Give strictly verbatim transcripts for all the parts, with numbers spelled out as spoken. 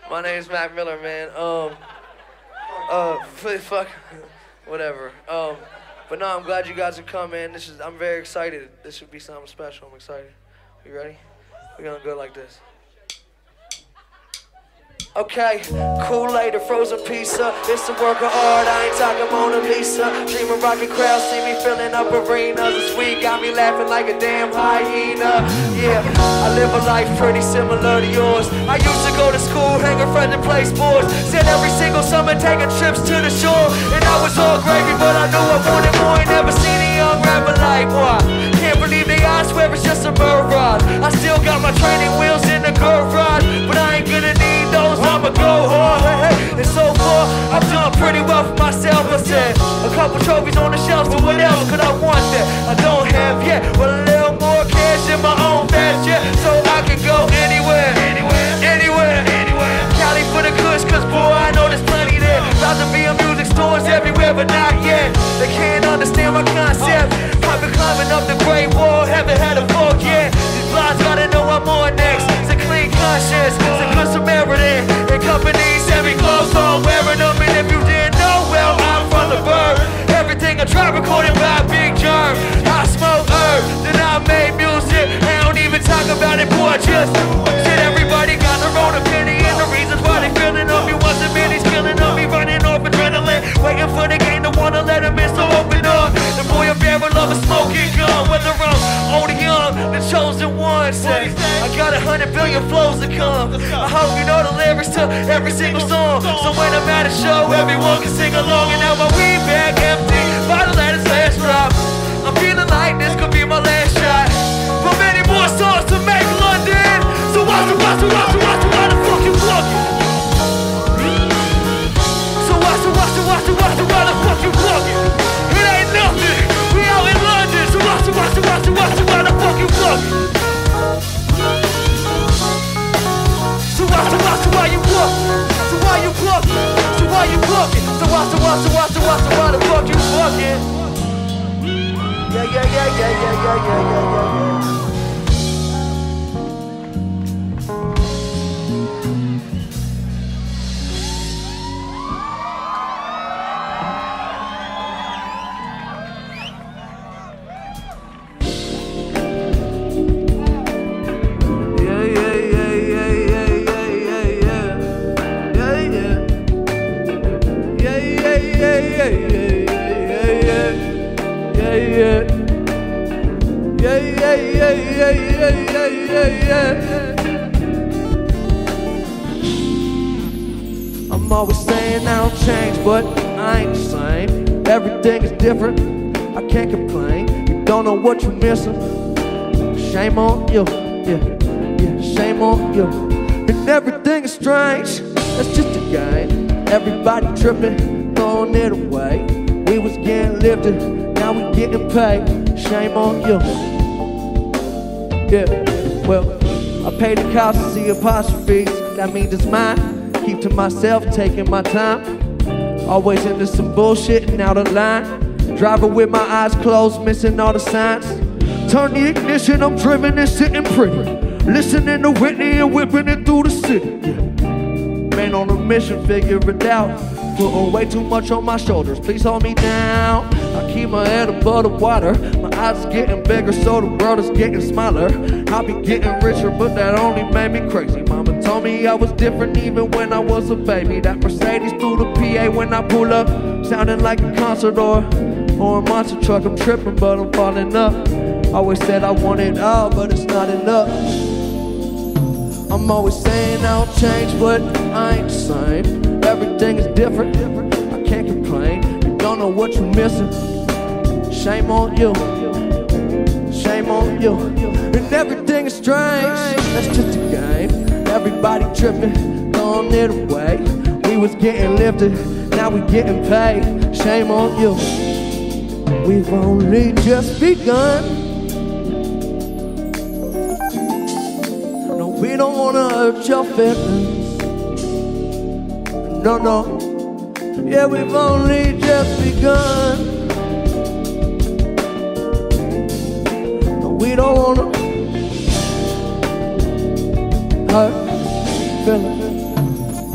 My name's Mac Miller, man. Um, uh, fuck, whatever. Um, but no, I'm glad you guys have come, man. This is, I'm very excited. This should be something special. I'm excited. You ready? We're gonna go like this. Okay, Kool-Aid, a frozen pizza. It's a work of art, I ain't talking Mona Lisa. Dreaming rockin' crowds, see me filling up arenas. This week got me laughing like a damn hyena. Yeah, I live a life pretty similar to yours. I used to go to school, hang a friend and play sports. Said every single summer taking trips to the shore. And I was all gravy, but I knew I wanted more. Ain't never seen a young rapper like what? Can't believe they I swear it's just a mirage. I still got my training wheels in the garage, but I ain't gonna need those. I'ma go hard, hey, hey. And so far, I've done pretty well for myself. I said, a couple trophies on the shelves, but what else could I want that I don't have yet? Well, a little more cash in my own fast jet, so I can go anywhere, anywhere, anywhere, anywhere. Cali for the kush, cause boy, I know there's plenty there. About to be in music stores everywhere, but not yet. They can't understand my concept. I've been climbing up the Great Wall, haven't had a fork yet. These blinds gotta know I'm on next. It's a clean conscience, it's a good Samaritan. And companies send me clothes on wearing them. And if you didn't know, well, I'm from the bird. Everything I try recorded by Big Germ. I smoke herb, then I made music. I don't even talk about it, boy, just shit. Everybody got their own opinion. The reasons why they feeling on me. Once a minute's killing on me, running off adrenaline. Waiting for the game to wanna let them in, so open up. The boy up there will love a smoking gun. Whether I'm old or young, the chosen one. Say, I got a hundred billion flows to come. I hope you know the lyrics to every single song. So when I'm at a show, everyone can sing along. And now my weed bag empty, bottle at its last drop. I'm feeling like this could be my last shot. But many more songs to make London. So why, so why, so why, so why, so why the fuck you walking? So why, so why, so why, so why, so why the fuck you walking? It ain't nothing, we out in London. So why, so why, so why, so why, so why the fuck you walking? So why, so why, so why you walking? So why you walking? So why you walking? So why, so why, so why, so why, so why the fuck you walking? Yeah, yeah, yeah, yeah, yeah, yeah, yeah, yeah, yeah. I'm always saying I don't change, but I ain't the same. Everything is different, I can't complain. You don't know what you're missing. Shame on you, yeah, yeah, shame on you. And everything is strange, that's just a game. Everybody tripping, throwing it away. We was getting lifted, now we getting paid. Shame on you. Yeah, well, I paid the cost to see apostrophes. That means it's mine. Keep to myself, taking my time. Always into some bullshit and out of line. Driving with my eyes closed, missing all the signs. Turn the ignition, I'm driven and sitting pretty. Listening to Whitney and whipping it through the city. Yeah. Man on a mission, figure it out. Putting way too much on my shoulders, please hold me down. I keep my head above the water. My eyes are getting bigger, so the world is getting smaller. I'll be getting richer, but that only made me crazy. Mama told me I was different even when I was a baby. That Mercedes through the P A when I pull up, sounding like a concert or, or a monster truck. I'm tripping, but I'm falling up. Always said I want it all, but it's not enough. I'm always saying I don't change, but I ain't the same. Everything is different, I can't complain. You don't know what you're missing. Shame on you, shame on you. And everything is strange, that's just a game. Everybody tripping, throwing it away. We was getting lifted, now we getting paid. Shame on you. We've only just begun. No, we don't wanna hurt your feelings. No, no, yeah, we've only just begun. No, we don't wanna hurt feelings.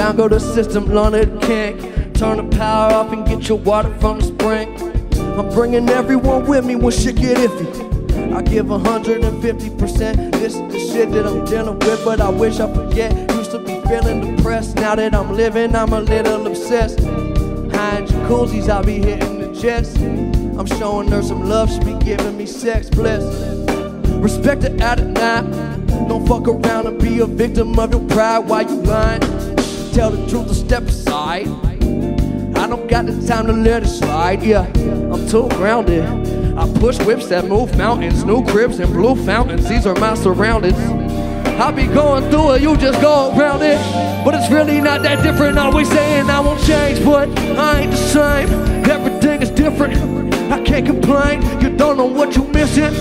go the system, learn it kink. Turn the power off and get your water from the spring. I'm bringing everyone with me when shit get iffy. I give one hundred fifty percent. This is the shit that I'm dealing with, but I wish I forget. Used to be feeling depressed. Now that I'm living, I'm a little obsessed. High in jacuzzis, I be hitting the jets. I'm showing her some love, she be giving me sex bliss. Respect her at a night. Don't fuck around and be a victim of your pride while you lying. Tell the truth or step aside. I don't got the time to let it slide, yeah. I'm too grounded. I push whips that move mountains. New cribs and blue fountains, these are my surroundings. I be going through it, you just go around it. But it's really not that different. Always saying I won't change, but I ain't the same. Everything is different, I can't complain. You don't know what you missing.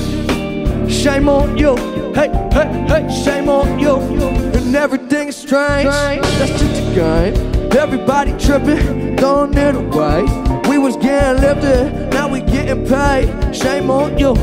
Shame on you, hey, hey, hey, shame on you. And everything is strange, that's just a game. Everybody tripping, throwing it away. We was getting lifted, now we getting paid. Shame on you.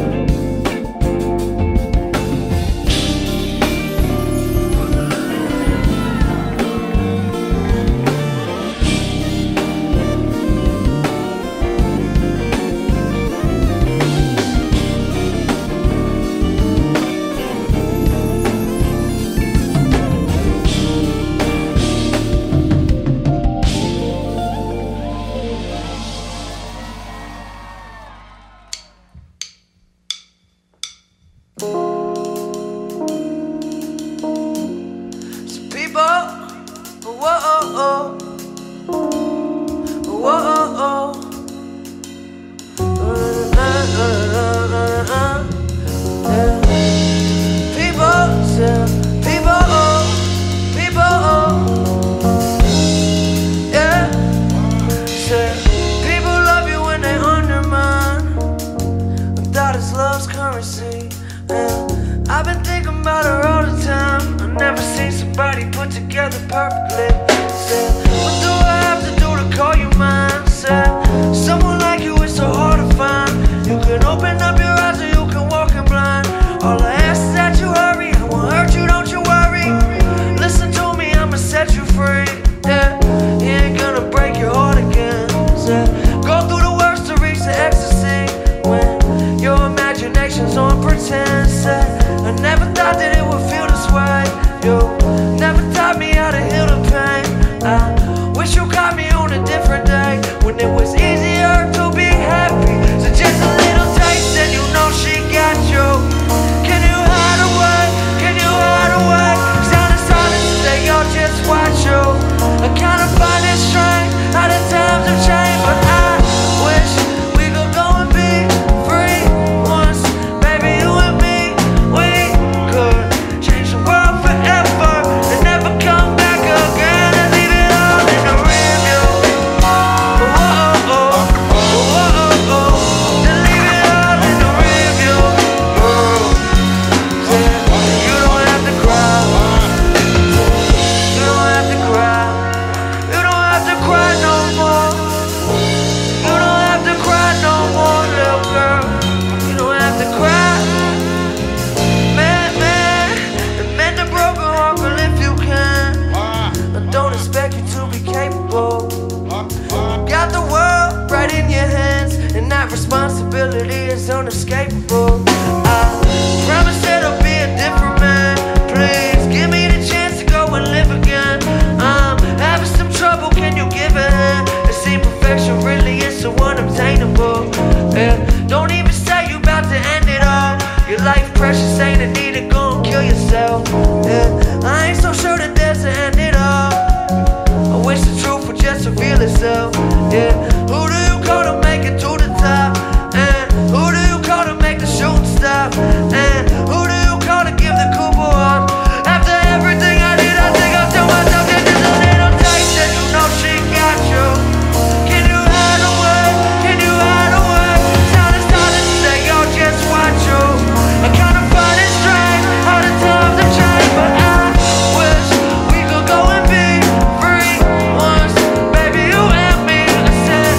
Said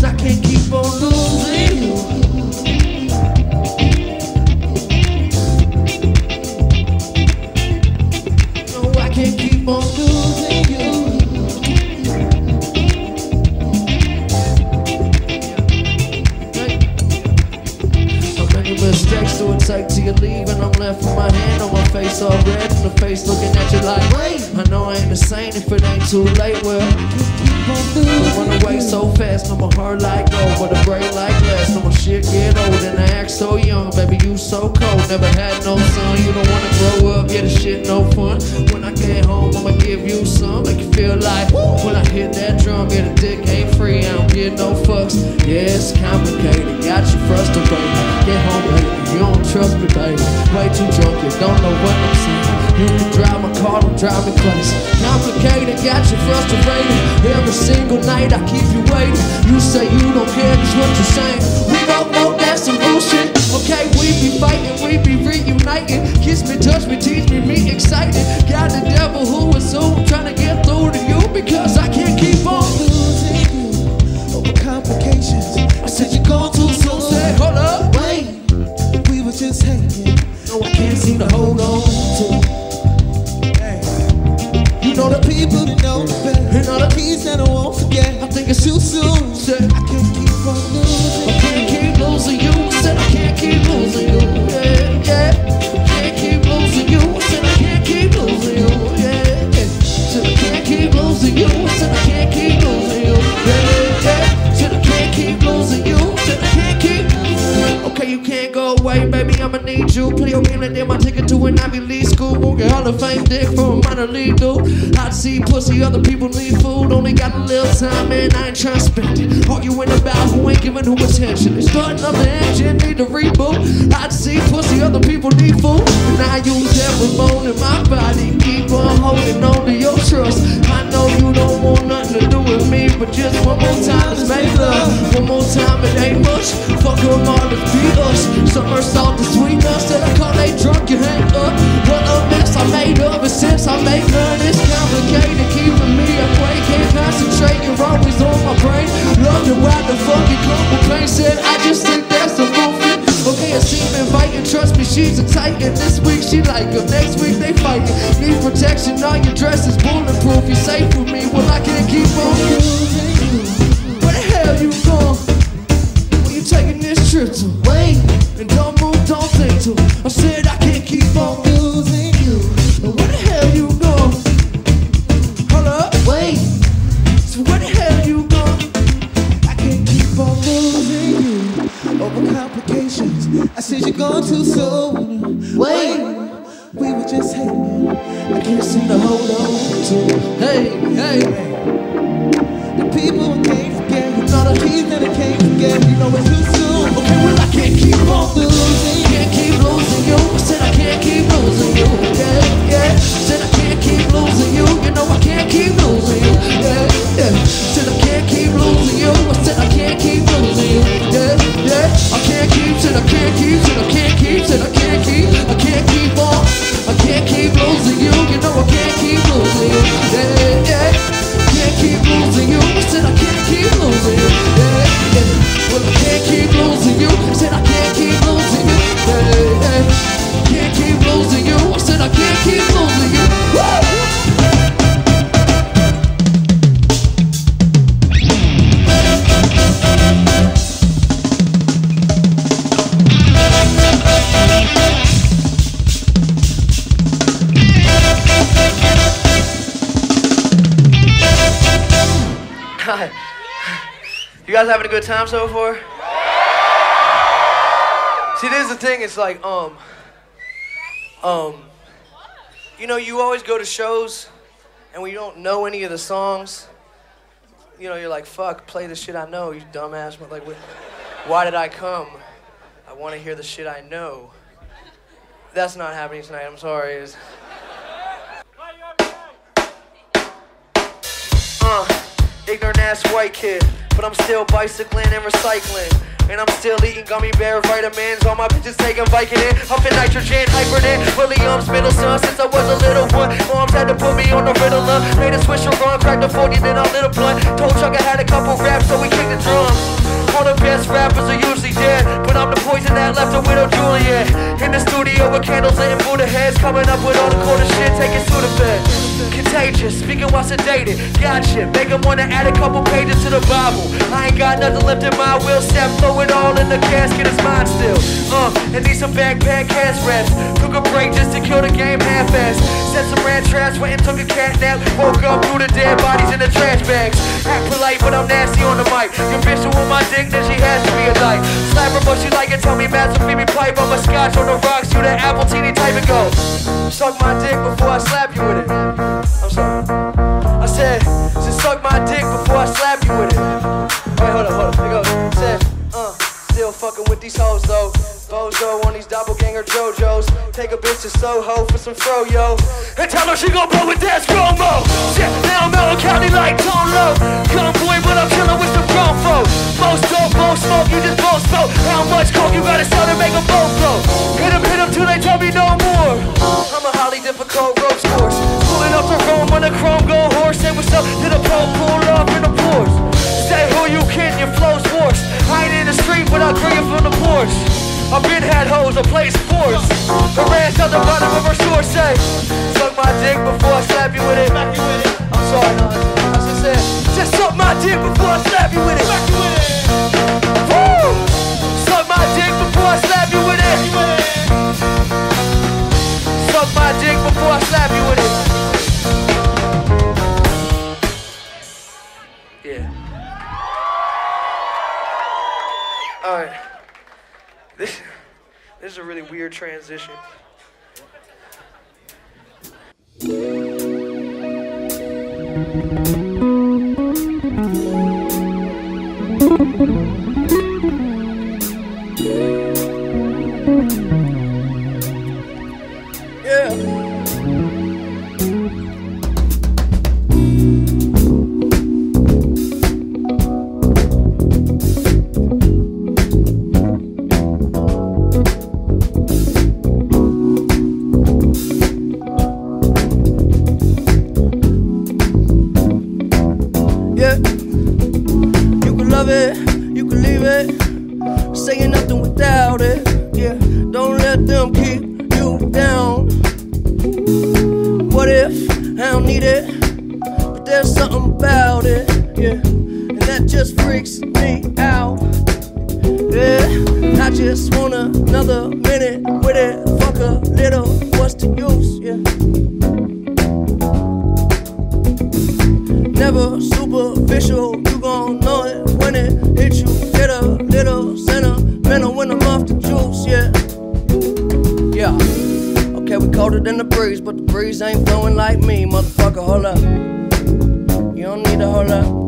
I can't keep on losing you. No, I can't keep on losing you. How many mistakes do it take till you leave? And I'm left with my hand on my face all red, and the face looking at you like, wait, I know I ain't the same if it ain't too late. Well, I run away so fast, no my heart like gold, but a brain like glass. No my shit get old and I act so young. Baby, you so cold, never had no son. You don't wanna grow up, yeah, the shit no fun. When I get home, I'ma give you some, make you feel like woo. When I hit that drum, yeah, the dick ain't free, I don't get no fucks. Yeah, it's complicated, got you frustrated. Get home, baby, you don't trust me, baby. Way too drunk, you don't know what I'm saying. You can drive my car, don't drive me crazy. Complicated, got you frustrated. Every single night I keep you waiting. You say you don't care, cause what you're saying. We both know that's some bullshit. Okay, we be fighting, we be reuniting. Kiss me, touch me, tease me, me excited. Got the devil who is who, trying to get through to you because I can't keep on losing you over complications. I said you're going too soon. Said, hold up, wait, we were just hanging. No, I can't seem to hold on to. You know the people that know better, and all the keys that I won't forget. I think it's too soon. Said I can't keep on losing. I can't keep losing you. Said I can't keep losing you. Yeah, yeah. Can't keep losing you. Said I can't keep losing you. Yeah, yeah. Said I can't keep losing you. Said I can't keep losing you. Yeah, yeah. Said I can't keep losing you. Said I can't keep. Okay, you can't go away, baby. I'ma need you. Play your game and then my ticket to an Ivy League school. Won't get Hall of Fame dick from a minor league dude. I'd see pussy, other people need food. Only got a little time and I ain't tryna spend it. Arguing about who ain't giving who attention. They starting up the engine, need to reboot. I'd see pussy, other people need food. And I use every bone in my body. Keep on holding on to your trust. I know you don't want nothing to do with me, but just one more time, let's make love. One more time, it ain't much. Fuck them all, let's beat us. Summer salt, the sweetness that I call they drunk, you hang up. What a mess I made of it since I made none. It's complicated, keeping me awake. Can't concentrate, you're always on my brain. Love you, why the fuck you come complain? Said I just think that's a movement. Okay, it seemed inviting, trust me, she's a titan. This week she like him, next week they fighting. Need protection, all your dress is bulletproof. You safe with me, well I can't keep on losing you. Where the hell you going? When you taking this trip to? Wait, and don't move, don't think to. I said I can't keep on losing you. Where the hell you going? Hold up, wait. So where the hell you going? I can't keep on losing you over complications. I said you're going too soon. Wait, we were just hanging. I can't seem to hold on to. Hey, hey, the people I can't forget. You know the keys that I can't forget. You know it's too soon. Okay, well I can't keep on losing. Can't keep losing you. I said I can't keep losing you. Yeah, yeah. Said I can't keep losing you. You know I can't keep losing you. Yeah, yeah. Said I can't keep losing you. I said I can't keep losing you. Yeah, yeah. I can't keep. Said I can't keep. Said I can't keep. Said I can't keep. I can't keep on. I can't keep losing you. You know I can't keep losing you. Yeah, yeah. Can't keep losing you. I said I can't keep losing you. Yeah, yeah. Well I can't keep losing you. I said I can't keep losing you. Yeah, yeah. Can't keep losing you. I said I can't keep losing you. Woo! You guys having a good time so far? See, this is the thing, it's like, um, um, you know, you always go to shows, and when you don't know any of the songs, you know, you're like, fuck, play the shit I know, you dumbass. But like, why did I come? I want to hear the shit I know. That's not happening tonight, I'm sorry. It's... Uh, ignorant ass white kid, but I'm still bicycling and recycling. And I'm still eating gummy bear vitamins. All my bitches taking Vicodin, huffing nitrogen, hyperden. Williams, middle son, since I was a little one. Moms had to put me on the Ritalin. Made a swisher run, cracked a forty, then I lit a blunt. Told Chuck I had a couple raps, so we kicked the drums. coming up with all the coolest shit, taking Sudafed. Contagious, speaking while sedated. Gotcha, make them wanna add a couple pages to the Bible. I ain't got nothing left in my will, set throw it all in the casket, it's mine still. Uh, and need some backpack cash reps. Took a break just to kill the game half-assed. Set some ran trash, went and took a cat nap. Woke up through the dead bodies in the trash bags. Act polite, but I'm nasty on the mic. Your bitch with my dick, then she has to be a light. Slap her, but she like it, tell me Matt, so feed me pipe. I'm a scotch on the rocks, you the apple teeny type and go. Suck my dick before I slap you with it. I'm sorry. I said, just suck my dick before I slap you with it. Wait, hold up, hold up. Here goes. Said, uh, still fucking with these hoes though. Bozo on these doppelganger JoJo's. Take a bitch to Soho for some fro-yo. And tell her she gon' blow with that promo. Shit, now I'm out in County like Tone Low. Young boy, but I'm chillin' with some grown folk. Most dope, most smoke, you just both smoke. How much coke you gotta sell to make them both blow? Hit them, hit them till they tell me no more. I'm a highly difficult ropes course. Pulling up the Rome on a chrome gold horse. Say what's up to the pole, pull up in the pores. Say who you kidding, your flow's worse. I ain't in the street, but I'll bring it from the porch. I've been had hoes, I play sports. Her ass out the bottom of her short say, suck my dick before I slap you with it. I'm sorry, no, I just said, just suck my dick before I slap you with it. Woo! Suck my dick before I slap you with it. Suck my dick before I slap you with it. Yeah. All right. This, this is a really weird transition. Yeah. Saying nothing without it, yeah. Don't let them keep you down. What if I don't need it, but there's something about it, yeah. And that just freaks me out, yeah. I just want another minute with it. Fuck a little, what's the use, yeah. Never superficial, you gon' know it when it hits you. Get a little sentimental when I'm off the juice, yeah. Yeah. Okay, we colder than the breeze, but the breeze ain't flowing like me, motherfucker. Hold up. You don't need to hold up.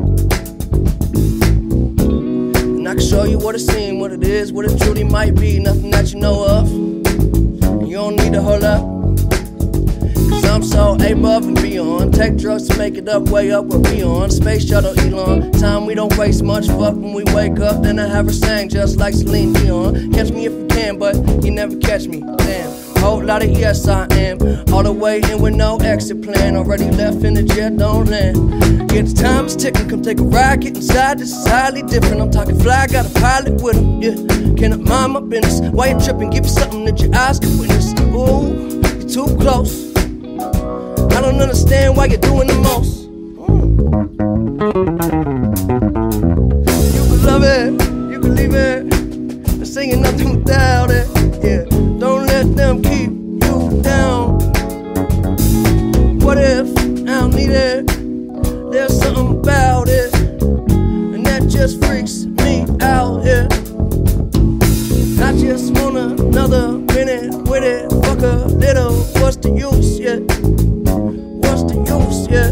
And I can show you what it seems, what it is, what it truly might be. Nothing that you know of. And you don't need to hold up. I'm so above and beyond. Take drugs to make it up, way up where we on. Space shuttle Elon. Time we don't waste much. Fuck when we wake up, then I have her sang just like Celine Dion. Catch me if you can, but you never catch me. Damn. Whole lot of yes I am. All the way in with no exit plan. Already left in the jet, don't land. Yeah, the time is ticking. Come take a ride, get inside. This is highly different. I'm talking fly, got a pilot with him. Yeah, cannot mind my business. Why you tripping? Give you something that your eyes can witness. Ooh, you're too close. I don't understand why you're doing the most. Mm. You can love it, you can leave it. I'm saying nothing without it. Yeah, don't let them keep you down. What if I don't need it? There's something about it, and that just freaks me out. Yeah, I just want another minute with it. Fuck a little, what's the use? Yeah. What's the use, yeah.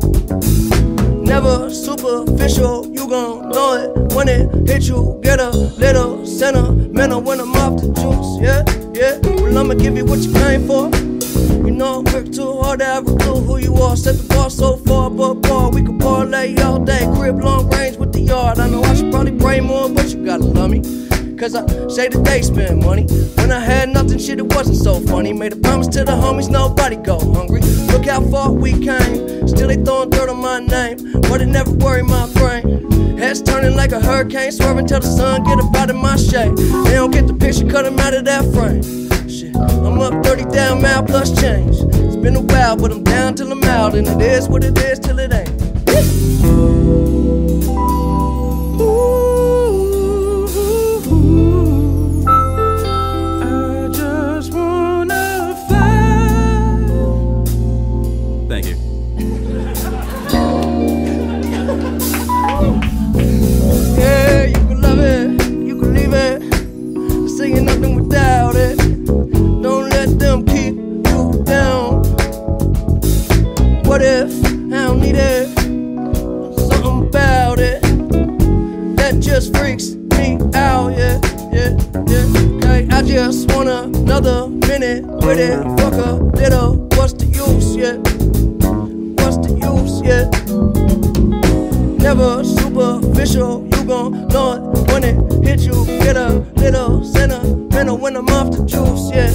Never superficial, you gon' know it when it hit you. Get a little sentimental when I'm off the juice, yeah, yeah. Well, I'ma give you what you came for. You know, work too hard to have a clue who you are. Set the bar so far, but bar, we can parlay all day. Crib long range with the yard. I know I should probably pray more, but you gotta love me. Cause I say that they spend money. When I had nothing, shit, it wasn't so funny. Made a promise to the homies, nobody go hungry. Look how far we came. Still they throwing dirt on my name, but it never worried my brain. Heads turning like a hurricane, swerving till the sun get up out of my shade. They don't get the picture, cut them out of that frame. Shit, I'm up thirty down, mile plus change. It's been a while, but I'm down till I'm out, and it is what it is till it ain't. Thank you. Yeah, you can love it, you can leave it. Saying nothing without it. Don't let them keep you down. What if I don't need it? Something about it that just freaks me out. Yeah, yeah, yeah. Okay, I just want another minute with it. Fuck a little. What's the use? Yeah. What's the use? Yeah. Never superficial, you gon' know it when it hit you. Get a little sentimental when I'm off the juice, yeah.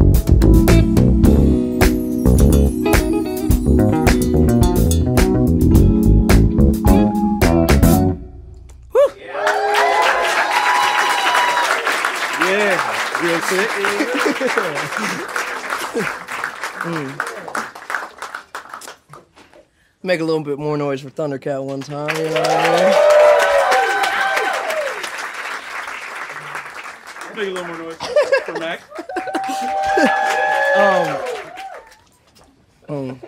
Woo. Yeah, real quick. mm. Make a little bit more noise for Thundercat one time, you know what I mean? Make a little more noise for Mac. um,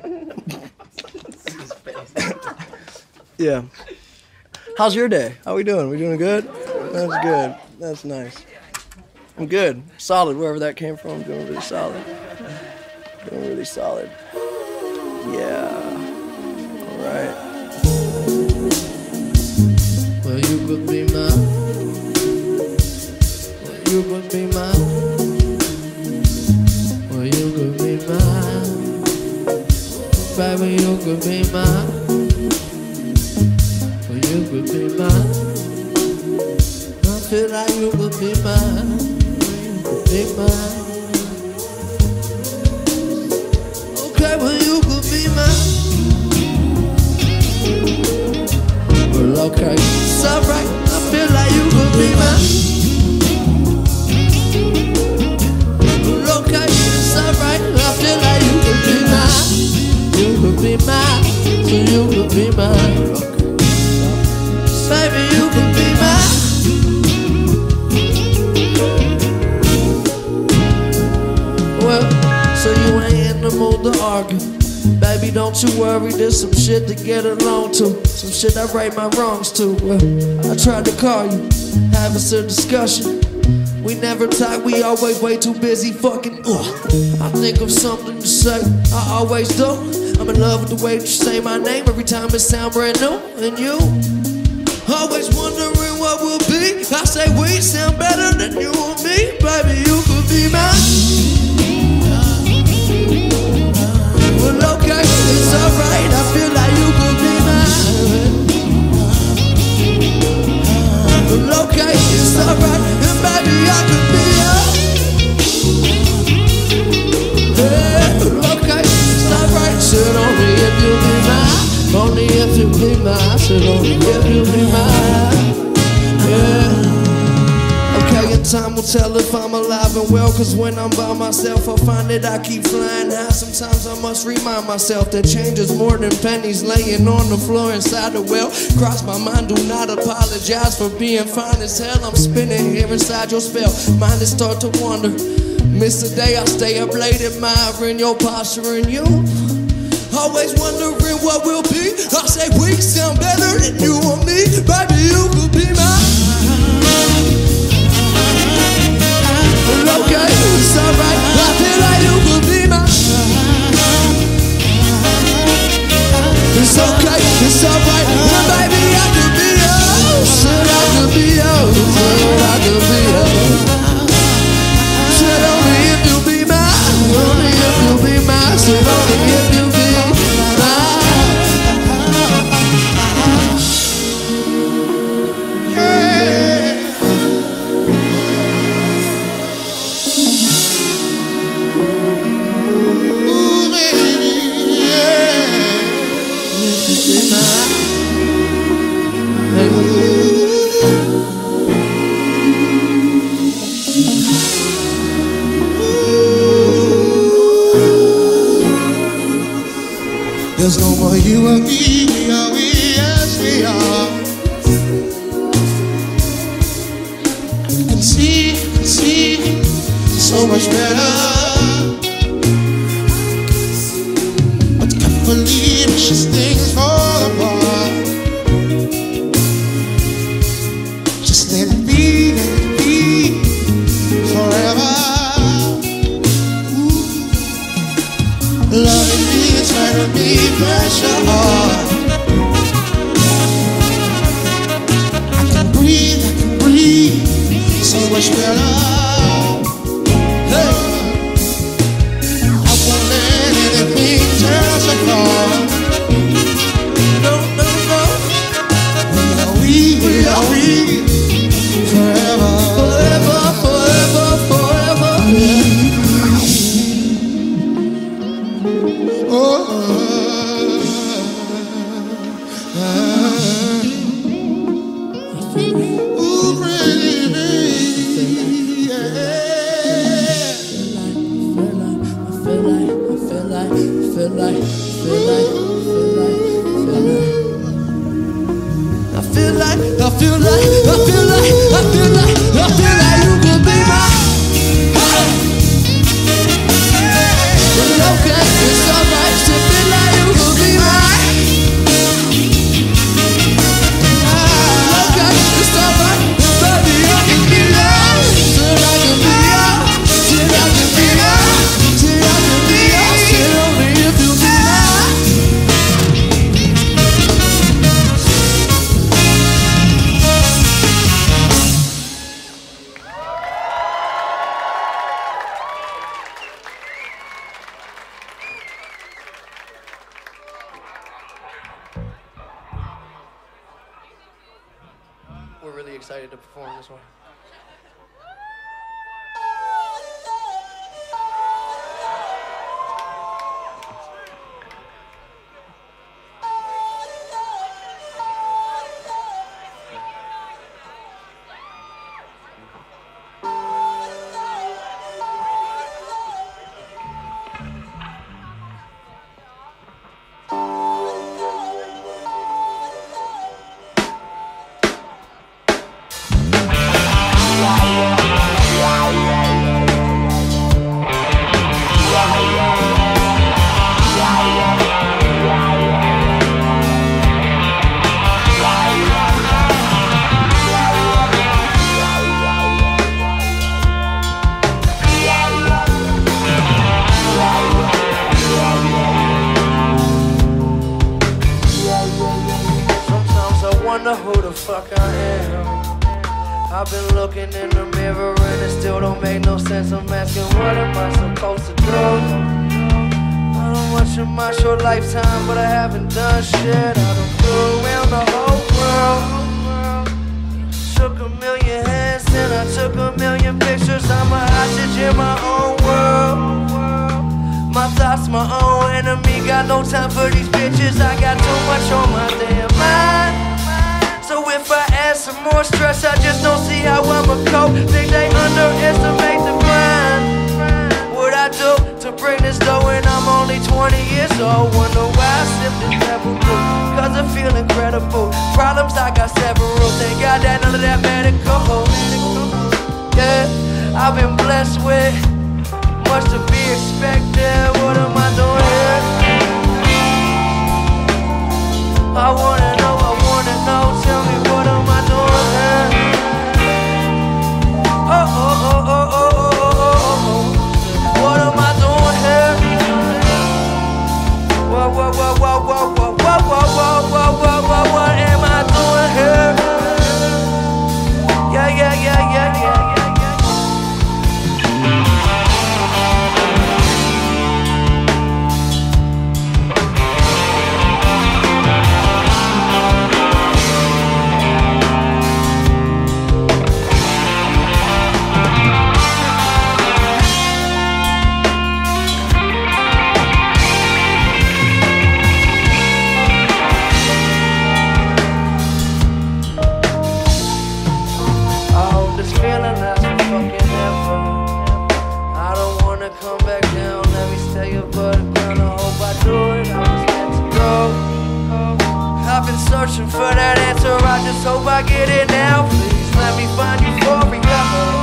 um, yeah. How's your day? How we doing? We doing good? That's good. That's nice. I'm good. Solid, wherever that came from. Doing really solid. Doing really solid. Yeah. Right. Well, you could be mine. Well, you could be mine. Well, you could be mine. Baby, you could be mine. Well, you could be mine. I feel like you could be mine. You could be mine. Okay, well, you could be mine. Well, okay, it's alright. I feel like you could be mine. Well, okay, it's alright. I feel like you could be mine. You could be mine, so you could be mine. Baby, you could be mine. Well, so you ain't in the mood to argue. Baby, don't you worry, there's some shit to get along to. Some shit I right my wrongs to. Well, I tried to call you, have us a discussion. We never talk, we always way too busy fucking. Ugh. I think of something to say, I always do. I'm in love with the way that you say my name every time it sound brand new. And you, always wondering what we'll be. I say we sound better than you and me. Baby, you could be mine. Well, okay, it's alright, I feel like you could be mine. Well, okay, it's alright, and baby, I could be yours. Yeah, well, okay, it's alright, said only if you be mine. Only if you be mine, said only if you be mine. Yeah. Okay, and time will tell if I'm alive and well. Cause when I'm by myself, I find that I keep flying high. Sometimes I must remind myself that change is more than pennies laying on the floor inside the well. Cross my mind, do not apologize for being fine as hell. I'm spinning here inside your spell. Mind is start to wander. Miss the day I stay up late admiring your posture and you. Always wondering what we'll be. I say we sound better than you or me. Baby, you could be mine. Well, okay, it's alright. I feel like you could be mine. It's okay, it's alright. Well, baby, I could be yours. Said I could be yours. Said I could be yours. Said only if you be mine. Only if you be mine. Said only if you be mine. Yeah. can see, can see so much better. But you can't believe it's just things fall apart. Just let it be, let it be forever. Ooh. Loving me is trying to be pressure hard. I can breathe, I can breathe so much better. Hey. I won't let anything turn us apart. No, no, no. We are we, we are we. Forever, forever, forever, forever. Oh, uh, uh, ooh, really, yeah. I feel like, I feel like, I feel like, I feel like, I feel like, I feel like, I feel like, I feel like, I feel like, I feel like, I feel like you could be mine. But okay, it's alright to feel like you could be mine. Okay, it's alright, baby, I can be yours. Till I can be yours, till I can be yours, till I can be yours, till only if you be mine. We're really excited to perform this one. Wonder who the fuck I am. I've been looking in the mirror and it still don't make no sense. I'm asking, what am I supposed to do? I don't watch in my short lifetime, but I haven't done shit. I done flew around the whole world, shook a million hands and I took a million pictures. I'm a hostage in my own world. My thoughts, my own enemy. Got no time for these bitches. I got too much on my damn mind. So if I add some more stress, I just don't see how I'ma cope. Think they underestimate the grind. What I do to bring this dough when I'm only twenty years old. Wonder why I sipped this Pebble Blue, cause I feel incredible. Problems I got several, thank God that none of that medical. Yeah, I've been blessed with much to be expected. What am I doing here? I wanna know, I wanna know. Tell me, what am I doing here? Oh, oh, oh, oh, oh, oh, oh, oh. What am I doing here? Whoa, whoa, whoa, whoa, whoa, whoa, whoa, whoa, whoa, whoa, whoa, what am I doing here? Yeah, yeah, yeah, yeah, yeah, yeah. Searching for that answer, I just hope I get it now. Please let me find euphoria.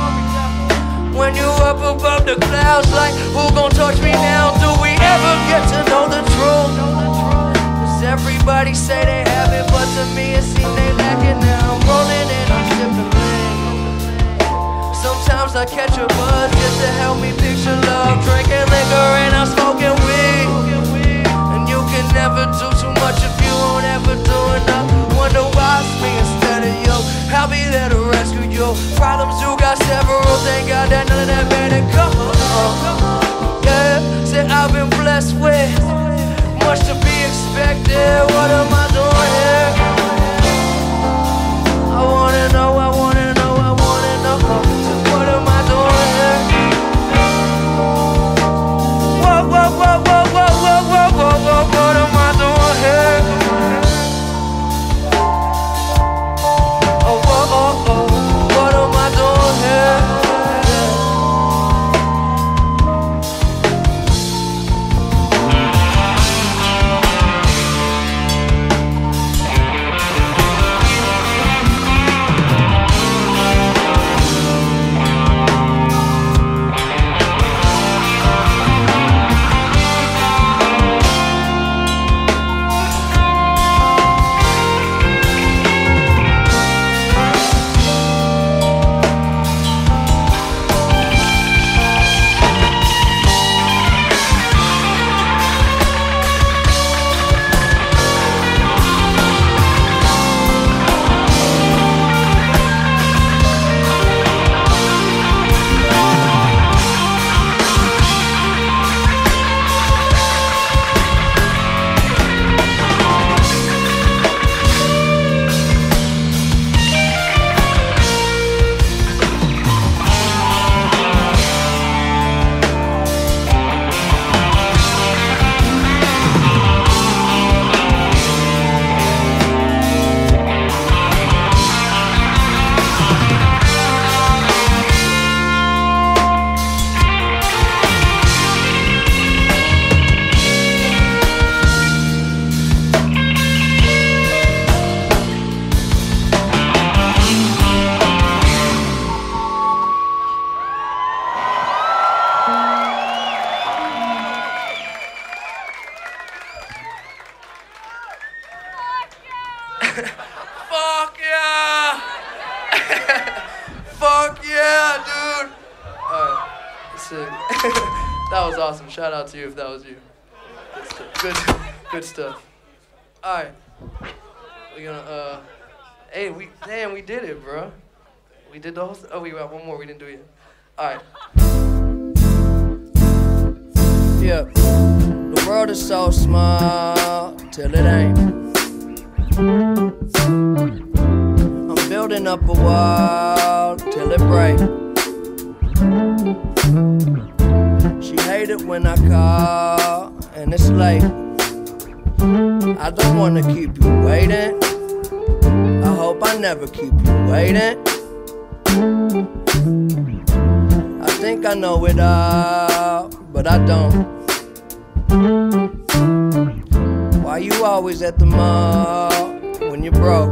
Everybody say they have it, but to me it seems they lacking. Now I'm rolling and I'm sipping lean. Sometimes I catch a buzz just to help me picture love. Drinking liquor and I'm smoking weed. And you can never do too much if you won't ever do enough. Wonder why it's me instead of you. I'll be there to rescue you. Problems you got several, thank God that none of that better come. Uh, yeah, said I've been blessed with much to be expected. What am I doing here? I wanna know, I wanna know, I wanna know. What am I doing here? Whoa, whoa, whoa, whoa, whoa, whoa, whoa, whoa, whoa. What am I doing here? Oh, whoa, oh, oh. What am I doing here? Fuck yeah! Fuck yeah, dude! Alright, sick. That was awesome. Shout out to you if that was you. Good stuff. Good, good stuff. Alright. We're gonna, uh... Hey, we... Damn, we did it, bro. We did the whole... Th- oh, we got one more we didn't do yet. Alright. Yeah. The world is so small till it ain't. I'm building up a wall till it breaks. She hate it when I call and it's late. I don't wanna keep you waiting. I hope I never keep you waiting. I think I know it all, but I don't. Why you always at the mall when you're broke?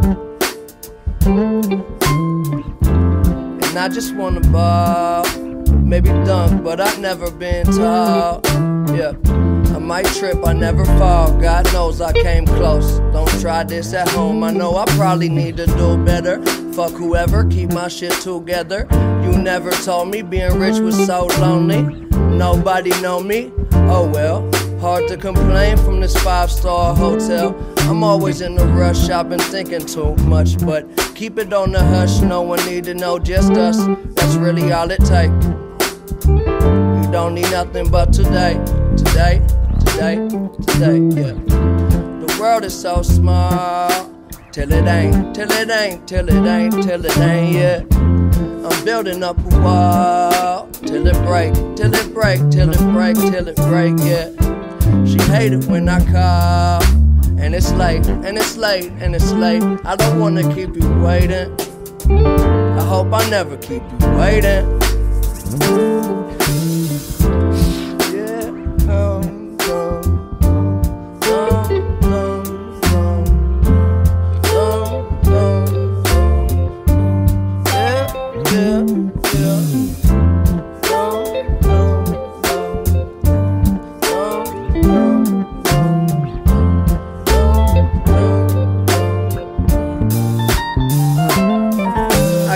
And I just wanna ball, maybe dunk, but I've never been tall. Yeah, I might trip, I never fall. God knows I came close. Don't try this at home, I know I probably need to do better. Fuck whoever, keep my shit together. You never told me being rich was so lonely. Nobody know me, oh well. Hard to complain from this five-star hotel. I'm always in a rush, I've been thinking too much. But keep it on the hush, no one need to know, just us. That's really all it take. You don't need nothing but today, today, today, today, yeah. The world is so small, till it ain't, till it ain't, till it ain't, till it ain't, yeah. I'm building up a wall, till it break, till it break, till it break, till it break, yeah. She hate it when I call, and it's late, and it's late, and it's late. I don't wanna keep you waiting. I hope I never keep you waiting. Yeah, um, um, um, um, um, um, um, yeah, yeah, yeah. Oh,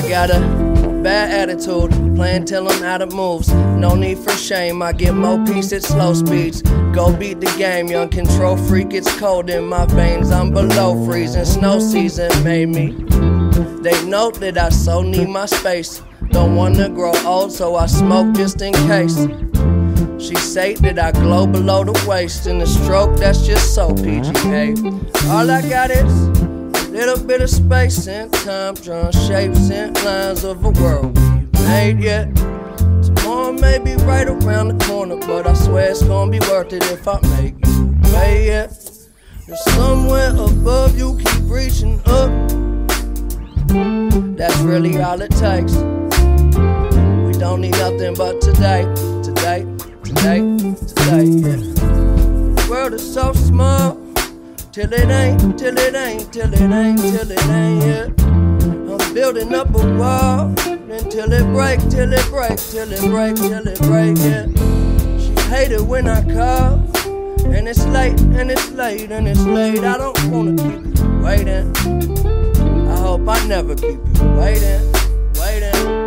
got a bad attitude, playing till I'm out of moves. No need for shame, I get more peace at slow speeds. Go beat the game, young control freak, it's cold in my veins. I'm below freezing, snow season made me. They know that I so need my space. Don't wanna grow old, so I smoke just in case. She say that I glow below the waist. In the stroke, that's just so P G A. All I got is a little bit of space and time, drawing shapes and lines of a world we made yet. Tomorrow may be right around the corner, but I swear it's gonna be worth it if I make you pay yet. There's somewhere above you, keep reaching up. That's really all it takes. We don't need nothing but today, today, today, today, yeah. The world is so small, till it ain't, till it ain't, till it ain't, till it ain't, yeah. I'm building up a wall, until it break, till it break, till it break, till it break, yeah. She hate it when I call, and it's late, and it's late, and it's late. I don't wanna keep you waiting. I hope I never keep you waiting, waiting.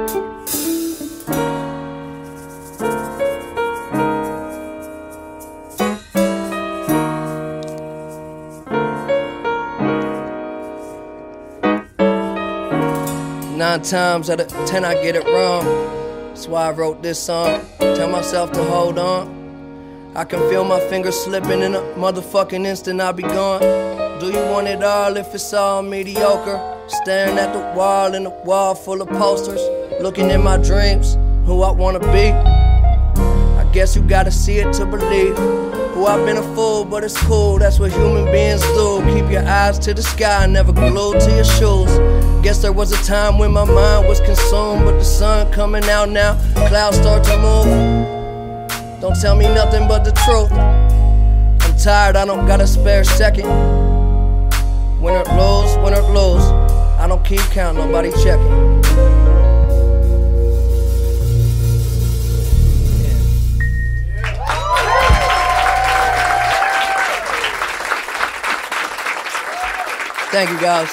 Nine times out of ten I get it wrong. That's why I wrote this song. Tell myself to hold on. I can feel my fingers slipping in a motherfucking instant I'll be gone. Do you want it all if it's all mediocre? Staring at the wall and the wall full of posters. Looking in my dreams, who I wanna be. I guess you gotta see it to believe. Who I've been a fool, but it's cool, that's what human beings do. Keep your eyes to the sky, never glued to your shoes. Guess there was a time when my mind was consumed, but the sun coming out now, clouds start to move. Don't tell me nothing but the truth. I'm tired, I don't got a spare second. Win or lose, win or lose, I don't keep count, nobody checking. Thank you, guys.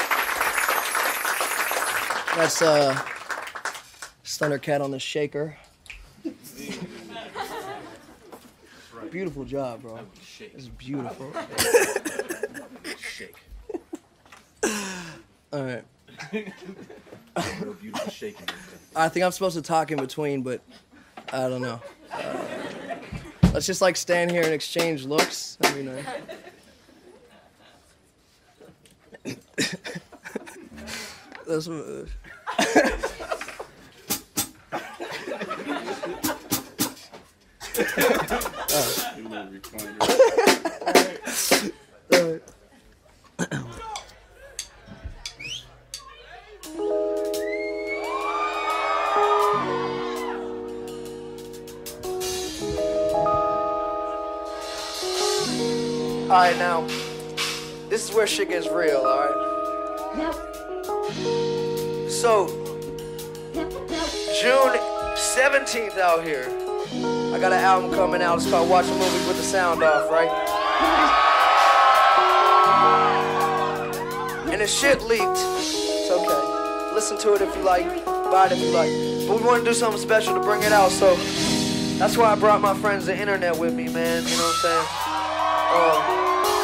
That's uh, Thundercat on the shaker. Beautiful job, bro. It's beautiful. Shake. All right. Real beautiful shaking. I think I'm supposed to talk in between, but I don't know. Uh, let's just like stand here and exchange looks. I mean, uh, That's what uh, Alright, now, this is where shit gets real, alright? So, June seventeenth out here, I got an album coming out. It's called Watching Movies with the Sound Off, right? And the shit leaked. It's okay. Listen to it if you like, buy it if you like. But we want to do something special to bring it out, so that's why I brought my friends the internet with me, man. You know what I'm saying? Um,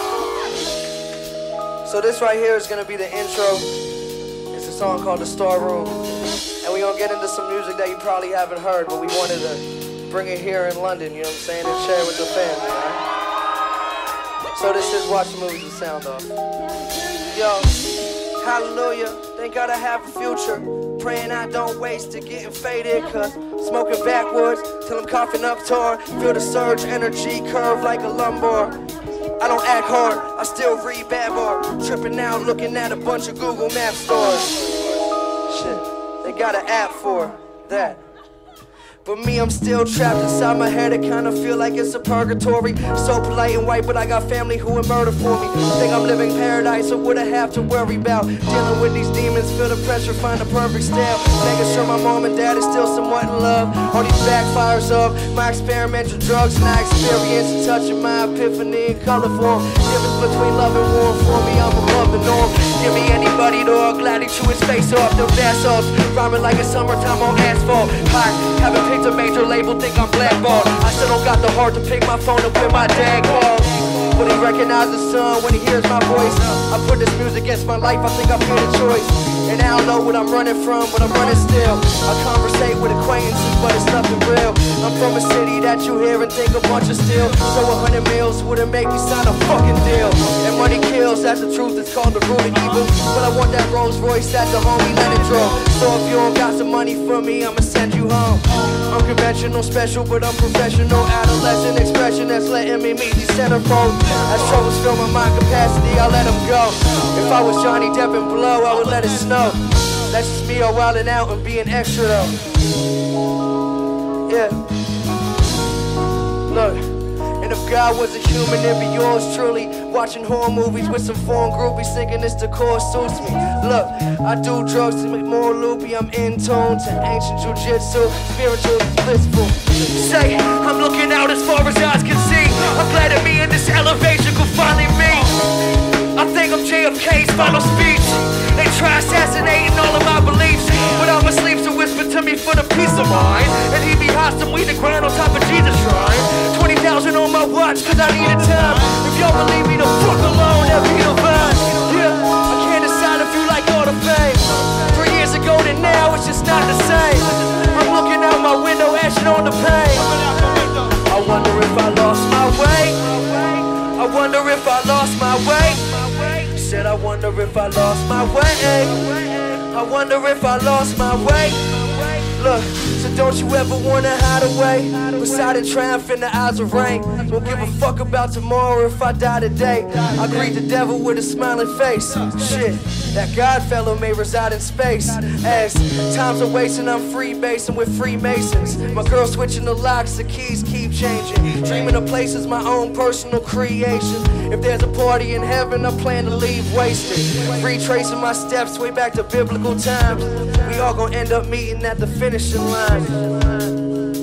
So this right here is gonna be the intro. It's a song called The Star Room. And we're gonna get into some music that you probably haven't heard, but we wanted to bring it here in London, you know what I'm saying, and share it with the family, alright? So this is Watch the Movies with Sound Off. Yo, hallelujah, thank God I have a future. Praying I don't waste it, getting faded, cause smoking backwards till I'm coughing up tar. Feel the surge, energy curve like a lumbar. I don't act hard, I still read bad bar. Tripping out, looking at a bunch of Google Map stores. Shit, they got an app for that. But me, I'm still trapped inside my head. It kinda feel like it's a purgatory. So polite and white, but I got family who would murder for me. Think I'm living paradise, so what I have to worry about? Dealing with these demons, feel the pressure, find the perfect style. Making sure my mom and dad is still somewhat in love. All these backfires of my experimental drugs and I experience touching my epiphany in color form. Difference between love and war for me, I'm above the norm. Give me anybody, dog, gladly chew his face off. Them basalts, rhyming like it's summertime on asphalt. Hot, haven't picked a major label, think I'm blackballed. I still don't got the heart to pick my phone up when my dad calls. But he recognizes the son when he hears my voice. I put this music against my life, I think I made a choice. And I don't know what I'm running from, but I'm running still. I conversate with acquaintances, but it's nothing real. I'm from a city that you hear and think a bunch of steel. So a hundred mils wouldn't make me sign a fucking deal. And money kills, that's the truth, it's called the root of evil. But I want that Rolls Royce that the homie let it draw. So if you don't got some money for me, I'ma send you home. Unconventional, special, but unprofessional. Adolescent expression that's letting me meet these centerfolds. As troubles fill my mind capacity, I let them go. If I was Johnny Depp and Blow, I would let it snow. That's just me all wildin' out and being extra though. Yeah. Look, and if God was a human, it'd be yours truly. Watching horror movies with some foreign groupies, thinking this decor suits me. Look, I do drugs to make more loopy. I'm in tune to ancient jujitsu, spiritual is blissful. Say, I'm looking out as far as eyes can see. I'm glad that me in this elevation could finally meet. I think I'm J F K's final speech. They try assassinating all of my beliefs, but I'ma sleep to whisper to me for the peace of mind. And he be hot some weed to grind on top of Jesus shrine. Twenty thousand on my watch cause I needed time. If y'all believe me, the fuck alone, that be divine. Yeah, I can't decide if you like all the fame. Three years ago to now, it's just not the same. I'm looking out my window, ashing on the pain. I wonder if I lost my way. I wonder if I lost my way. Said I wonder if I lost my way. I wonder if I lost my way. Look, so don't you ever wanna hide away beside a triumph in the eyes of rain. Don't give a fuck about tomorrow if I die today. I greet the devil with a smiling face. Shit, that God fellow may reside in space. As times are wasting, I'm freebasing with Freemasons. My girl switching the locks, the keys keep changing. Dreaming of places, my own personal creation. If there's a party in heaven, I plan to leave wasted. Retracing my steps way back to biblical times. We all gonna end up meeting at the finishing line.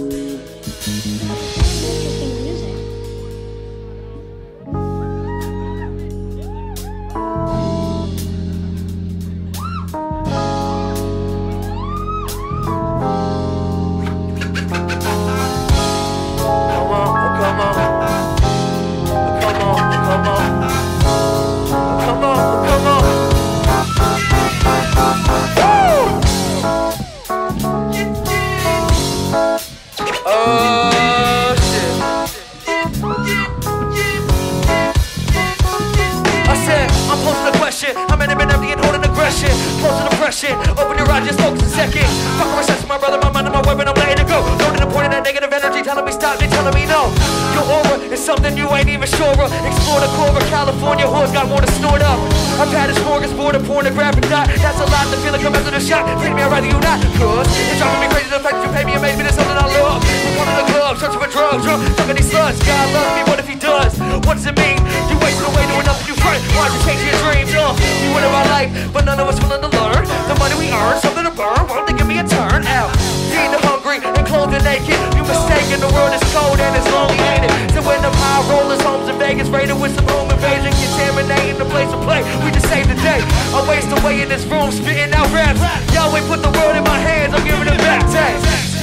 Open your eyes, just focus a second. Fuck a recession, my brother, my mind and my weapon, I'm letting it go. Don't the point of that negative energy, telling me stop, they telling me no. Your aura is something you ain't even sure of. Explore the core of California, whore's got more to snort up. I've had a smorgasbord of pornographic dot. That's a lot to feel like I'm after the shot. Treat me, I'd rather you not. Cause it's driving me crazy, the fact that you pay me and made me to something I love. I'm going to the club, searching for drugs, drunk, sucking these sluts. God loves me, what if he does? What does it mean? You wasted away doing nothing you front. Why'd you change your dreams? Uh, you went in my life, but none of us willing to learn. The money we earn, something to burn, won't they give me a turn out? Feed the hungry and clothe the naked. You mistaken, the world is cold and it's lonely, ain't it? So when the high rollers, homes in Vegas, raided with some home invasion, contaminating the place to play, we just save the day. I waste away in this room, spitting out raps. Yahweh put the world in my hands, I'm giving it back. Take.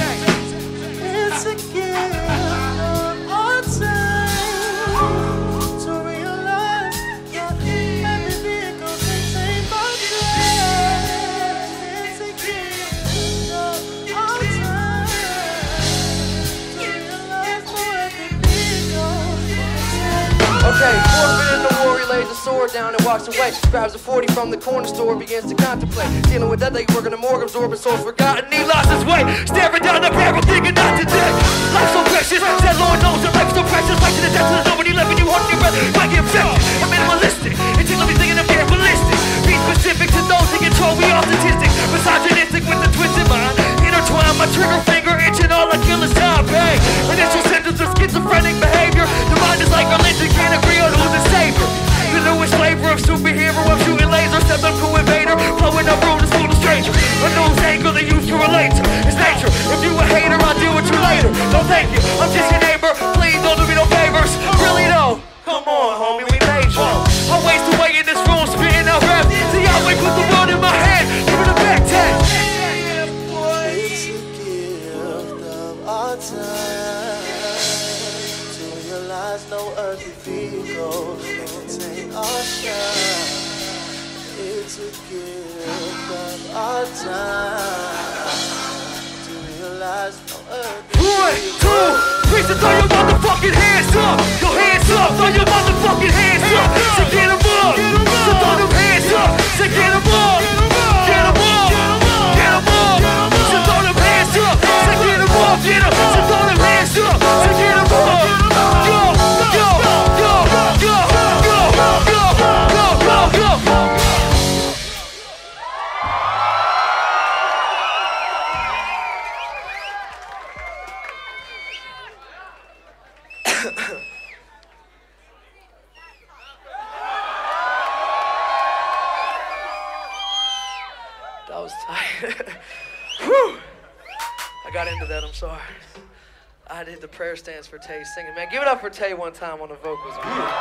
It's a gift of time to realize that every vehicle contains my trust. It's a gift of time to realize what the vehicle. Okay, fourth minute in the war, he lays the sword down and walks away. Grabs a forty from the corner store, begins to contemplate. Dealing with that, they work in the morgue, absorbing souls forgotten. He lost his way, staring down the barrel, thinking not today. Life's so precious, said Lord knows that life's so precious. Like to the death, there's nobody left, and you hold your breath. Might get infected, I'm minimalistic. Until I'm thinking I'm getting ballistic. Be specific to those that control me all statistics. Misogynistic with the twisted mind. Intertwine my trigger finger, itching all I kill is time, pain. Initial symptoms of schizophrenic behavior. The mind is like religion, can't agree on who's the savior. The newest flavor of superhero, I'm shooting lasers, step up to invader, blowing up room to school to stranger. A news angle that used to relate to, it's nature. If you a hater, I'll deal with you later. No thank you, I'm just your neighbor, please don't do me no favors. Really though, come on homie, we made you. I waste away in this room, spitting out rap. See, I people maintain our shine. It's a gift of our time to realize no other. One, two, three, so throw your motherfucking hands up. Your hands up, throw your motherfucking hands up. So get them up, so throw them hands up. So get them up, get them up, get them up. So throw them hands up, so get them up, get them. So throw them hands up, so get them up. Go, go, go, go, go, go, go, go, go, go. That was tight. Whew. I got into that, I'm sorry. I had to hit the prayer stance for Tay singing. Man, give it up for Tay one time on the vocals.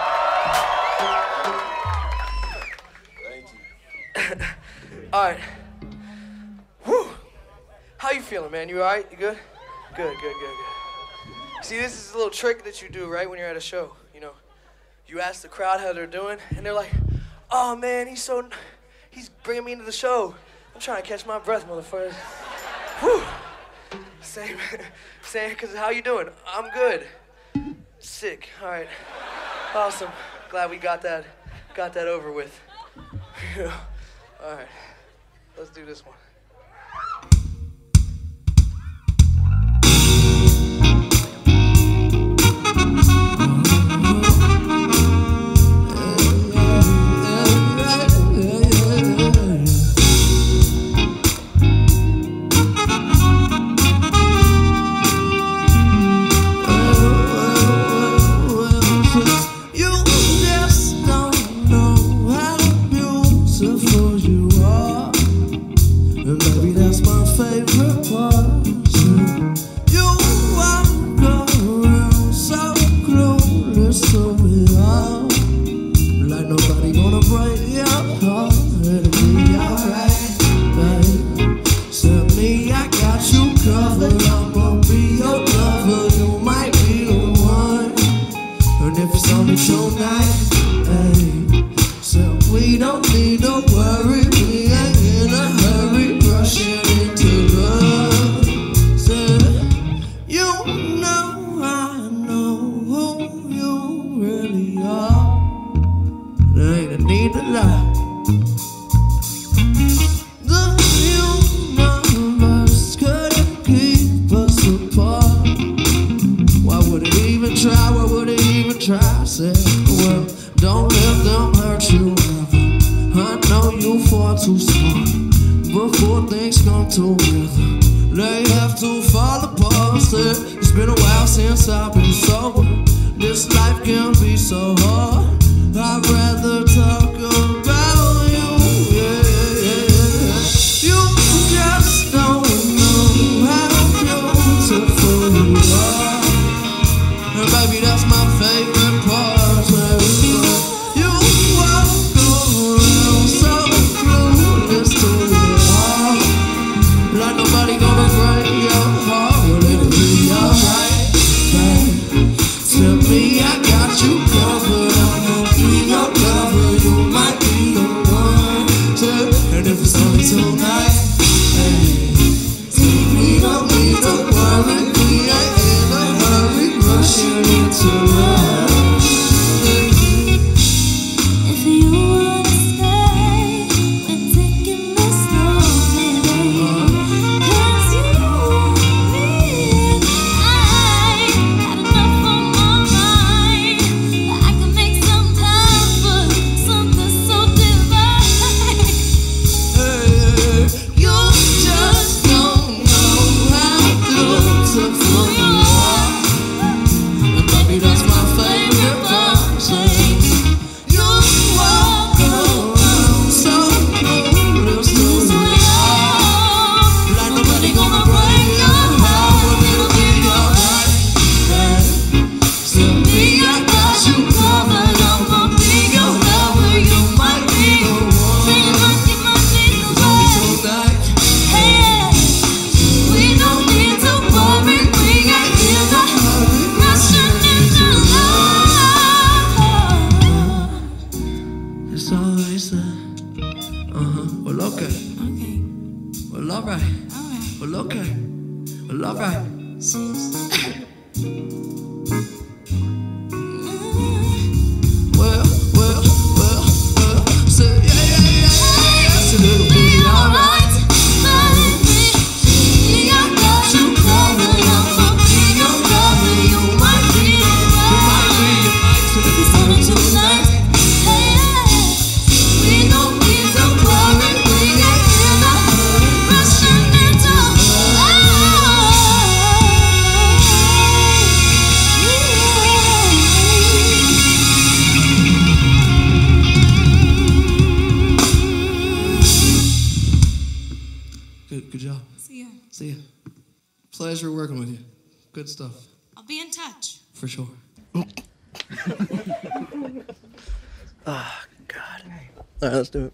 Thank you. All right. Whew. How you feeling, man? You all right? You good? Good, good, good, good. See, this is a little trick that you do, right, when you're at a show, you know. You ask the crowd how they're doing, and they're like, oh, man, he's so, he's bringing me into the show. I'm trying to catch my breath, motherfuckers. Whew. Same, same, because how you doing? I'm good. Sick, all right. Awesome. Glad we got that, got that over with. All right, let's do this one. Tell me I got you covered, I'm gonna be your lover. Okay. Well, all right. Well, well, well, well. So, yeah, yeah, yeah, yeah. It's a little bit alright. Good, good job. See ya. See ya. Pleasure working with you. Good stuff. I'll be in touch. For sure. Ah, God. All right, let's do it.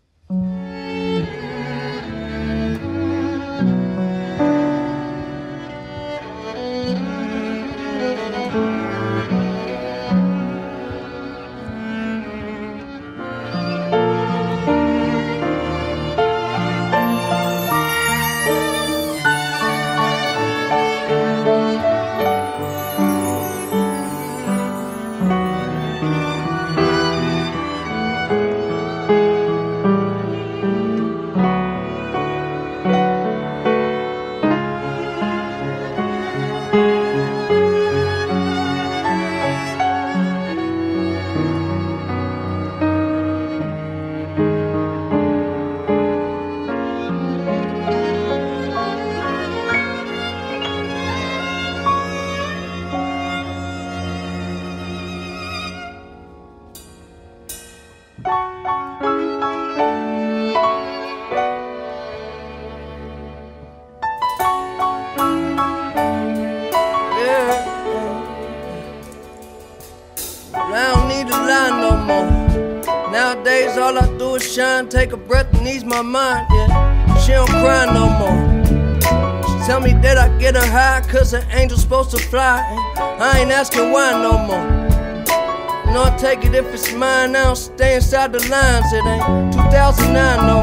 Nowadays all I do is shine, take a breath and ease my mind, yeah. She don't cry no more. She tell me that I get her high, cause an angel's supposed to fly. And I ain't asking why no more. You know I take it if it's mine, I don't stay inside the lines. It ain't two thousand nine no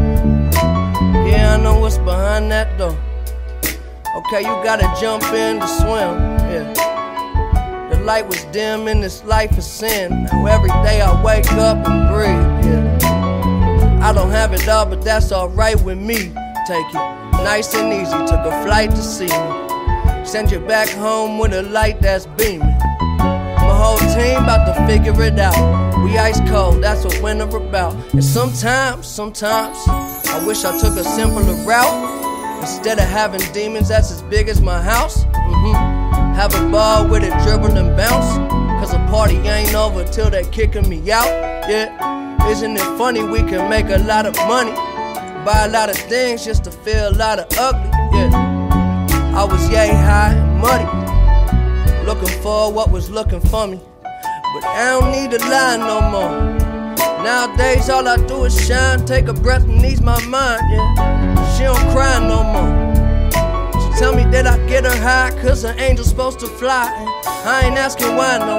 more. Yeah, I know what's behind that door. Okay, you gotta jump in to swim, yeah. The light was dim in this life of sin. Now every day I wake up and breathe, yeah. I don't have it all, but that's alright with me. Take it nice and easy, took a flight to see me. Send you back home with a light that's beaming. My whole team about to figure it out. We ice cold, that's what winter about. And sometimes, sometimes, I wish I took a simpler route. Instead of having demons that's as big as my house, mm-hmm. Have a ball with it, dribble and bounce. Cause a party ain't over till they kicking me out, yeah. Isn't it funny we can make a lot of money, buy a lot of things just to feel a lot of ugly, yeah. I was yay high and muddy, looking for what was looking for me. But I don't need to lie no more. Nowadays all I do is shine, take a breath and ease my mind, yeah. She don't cry no more. Tell me that I get her high, cause an angel's supposed to fly. I ain't asking why no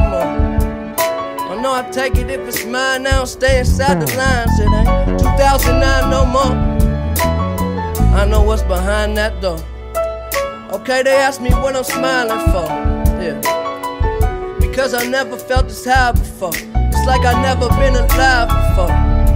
more. I know I take it if it's mine, I don't stay inside the lines. It ain't two thousand nine no more. I know what's behind that door. Okay, they ask me what I'm smiling for, yeah. Because I never felt this high before. It's like I never been alive before,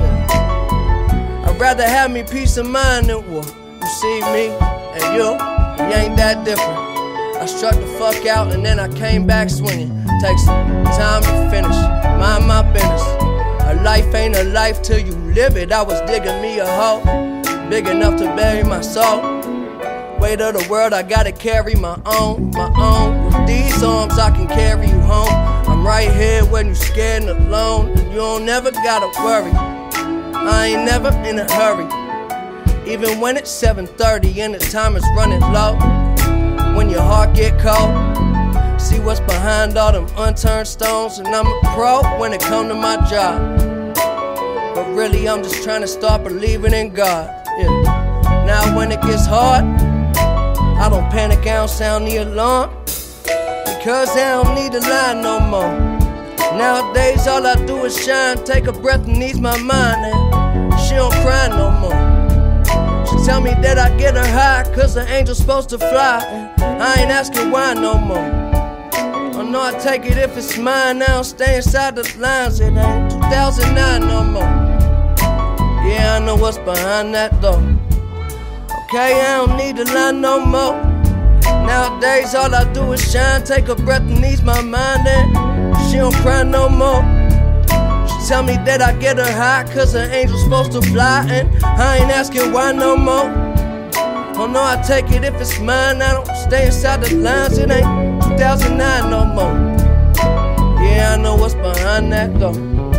yeah. I'd rather have me peace of mind than war. You see me and you, we ain't that different. I struck the fuck out and then I came back swinging. Takes time to finish, mind my business. A life ain't a life till you live it. I was digging me a hole, big enough to bury my soul. Weight of the world, I gotta carry my own, my own. With these arms, I can carry you home. I'm right here when you scared and alone, and you don't never gotta worry. I ain't never in a hurry. Even when it's seven thirty and the time is running low. When your heart get cold, see what's behind all them unturned stones. And I'm a pro when it come to my job, but really I'm just trying to start believing in God, yeah. Now when it gets hard, I don't panic, I don't sound the alarm, because I don't need to lie no more. Nowadays all I do is shine, take a breath and ease my mind. And she don't cry no more. tell me that I get her high, cause the angel's supposed to fly. And I ain't asking why no more. Oh no, I take it if it's mine now. Stay inside the lines, it ain't two thousand nine no more. Yeah, I know what's behind that though. Okay, I don't need to lie no more. Nowadays all I do is shine, take a breath and ease my mind, and she don't cry no more. She tell me that I get her high, cause the angel's supposed to fly, and I ain't asking why no more. Oh no, I take it if it's mine, I don't stay inside the lines, it ain't two thousand nine no more. Yeah, I know what's behind that though.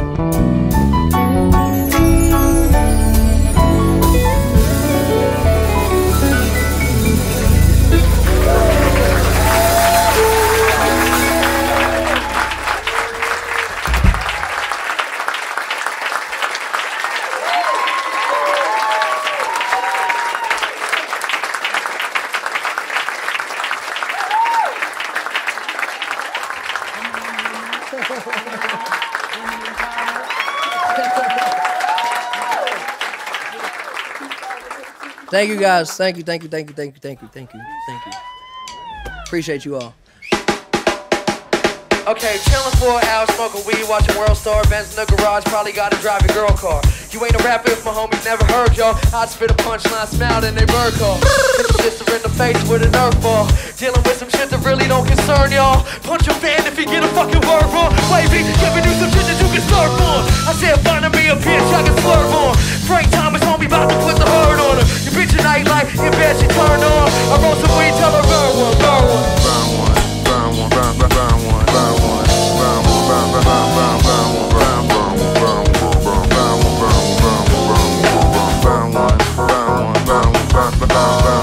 Thank you guys. Thank you, thank you, thank you, thank you, thank you, thank you, thank you. Appreciate you all. Okay, chillin' for an hour, smoking weed, watching World Star events in the garage, probably gotta drive your girl car. You ain't a rapper if my homies never heard y'all. I'd spit a punchline, smiled and they bird call. Hit the sister in the face with a nerf ball. Dealing with some shit that really don't concern y'all. Punch your band if you get a fucking word wrong. Wavy, giving you some shit that you can slurp on. I said finding me a bitch I can slurp on. Frank Thomas homie about to put the herd on her. You bitch a night light, in bed she turned on. I roll some weed, tell her burn one, burn one. Burn one, burn one, burn, burn, burn one, burn one. Burn one, burn, burn, burn, burn, burn one, burn, burn, burn, burn, burn, burn one, burn, burn, burn, burn, burn one, burn one, burn one, burn, burn, burn,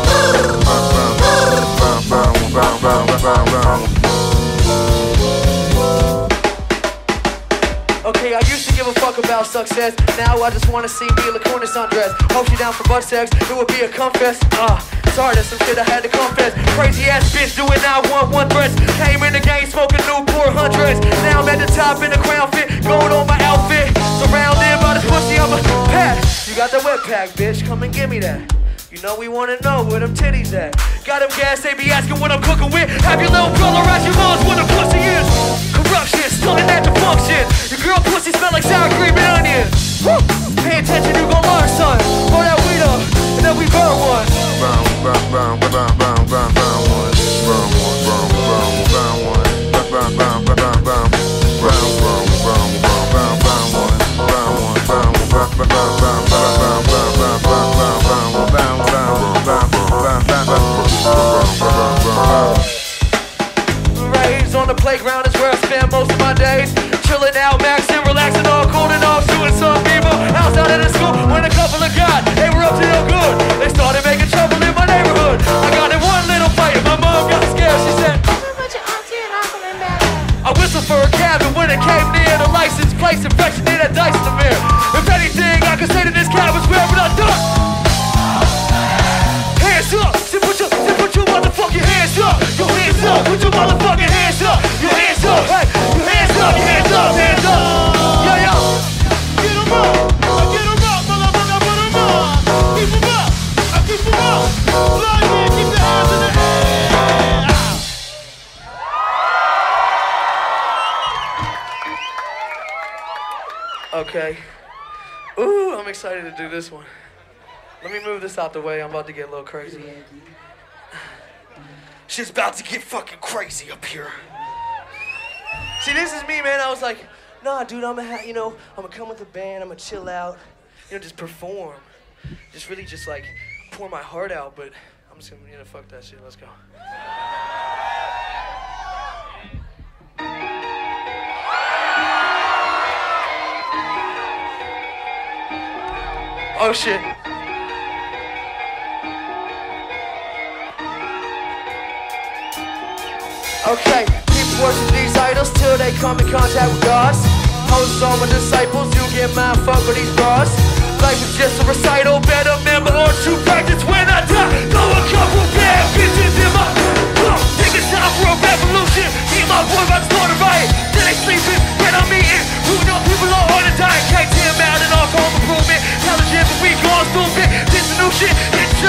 burn, burn, burn, burn, burn. Okay, I used to give a fuck about success. Now I just wanna see Mila Kunis undressed. Hope she down for butt sex, it would be a confess. Ah, uh, sorry, that's some shit I had to confess. Crazy ass bitch doing nine one one threats. Came in the game smoking Newport hundreds. Now I'm at the top in the crown fit, going on my outfit. Surrounded by this pussy, I'm a pack. You got the wet pack, bitch, come and give me that. You know we wanna know where them titties at. Got them gas, they be asking what I'm cooking with. Have your little brother ask your moms what a pussy is. Corruption, stunning at the function. Your girl pussy smell like sour cream and onion. Woo! Pay attention, you gon' learn, son. Pour that weed up, and then we burn one. Burn, burn, burn, burn, burn, burn, burn one. Burn one, burn, burn, burn one. Burn, burn, burn, burn, burn. Burn, burn, burn, burn, burn, burn one. Burn one, burn, burn, burn, burn, burn, burn, burn, burn, burn, burn, burn, burn, burn, raves on the playground is where I spend most of my days. Chilling out, maxing, relaxing, all cool and off, shooting some people outside of the school. When a couple of guys, they were up to no good. They started making trouble in my neighborhood. I got in one little fight and my mom got scared. She said, I whistled for a cab, and when it came near the license plate, infection near that dice in the mirror. If anything, I could say that this cab was where but I ducked. Hands up, see put your, see put your motherfucking hands up. Your hands up, put your motherfucking hands up. Your hands up, hey, your hands up, hands up, hands up. Yo, yo. Get 'em up, I get 'em up, motherfucker, put 'em up. Keep 'em up, I keep 'em up. Blood man, keep the hands in the air. Okay. Ooh, I'm excited to do this one. Let me move this out the way. I'm about to get a little crazy. Shit's about to get fucking crazy up here. See, this is me, man. I was like, nah, dude, I'm gonna, you know, I'm gonna come with a band. I'm gonna chill out, you know, just perform, just really, just like pour my heart out. But I'm just gonna, you know, fuck that shit. Let's go. Oh shit. Okay, keep worshiping these idols till they come in contact with gods. Hosts all my disciples, you get my fuck with these bras. Life is just a recital, better remember or to practice when I die. Throw a couple bad bitches in my uh, think it's time for a revolution. Me and my boy about to start a riot. Then they sleeping, then I'm eating. Who know people are on a diet. Can't tear them out and off home improvement. Intelligent but we gone stupid. This is new shit, it's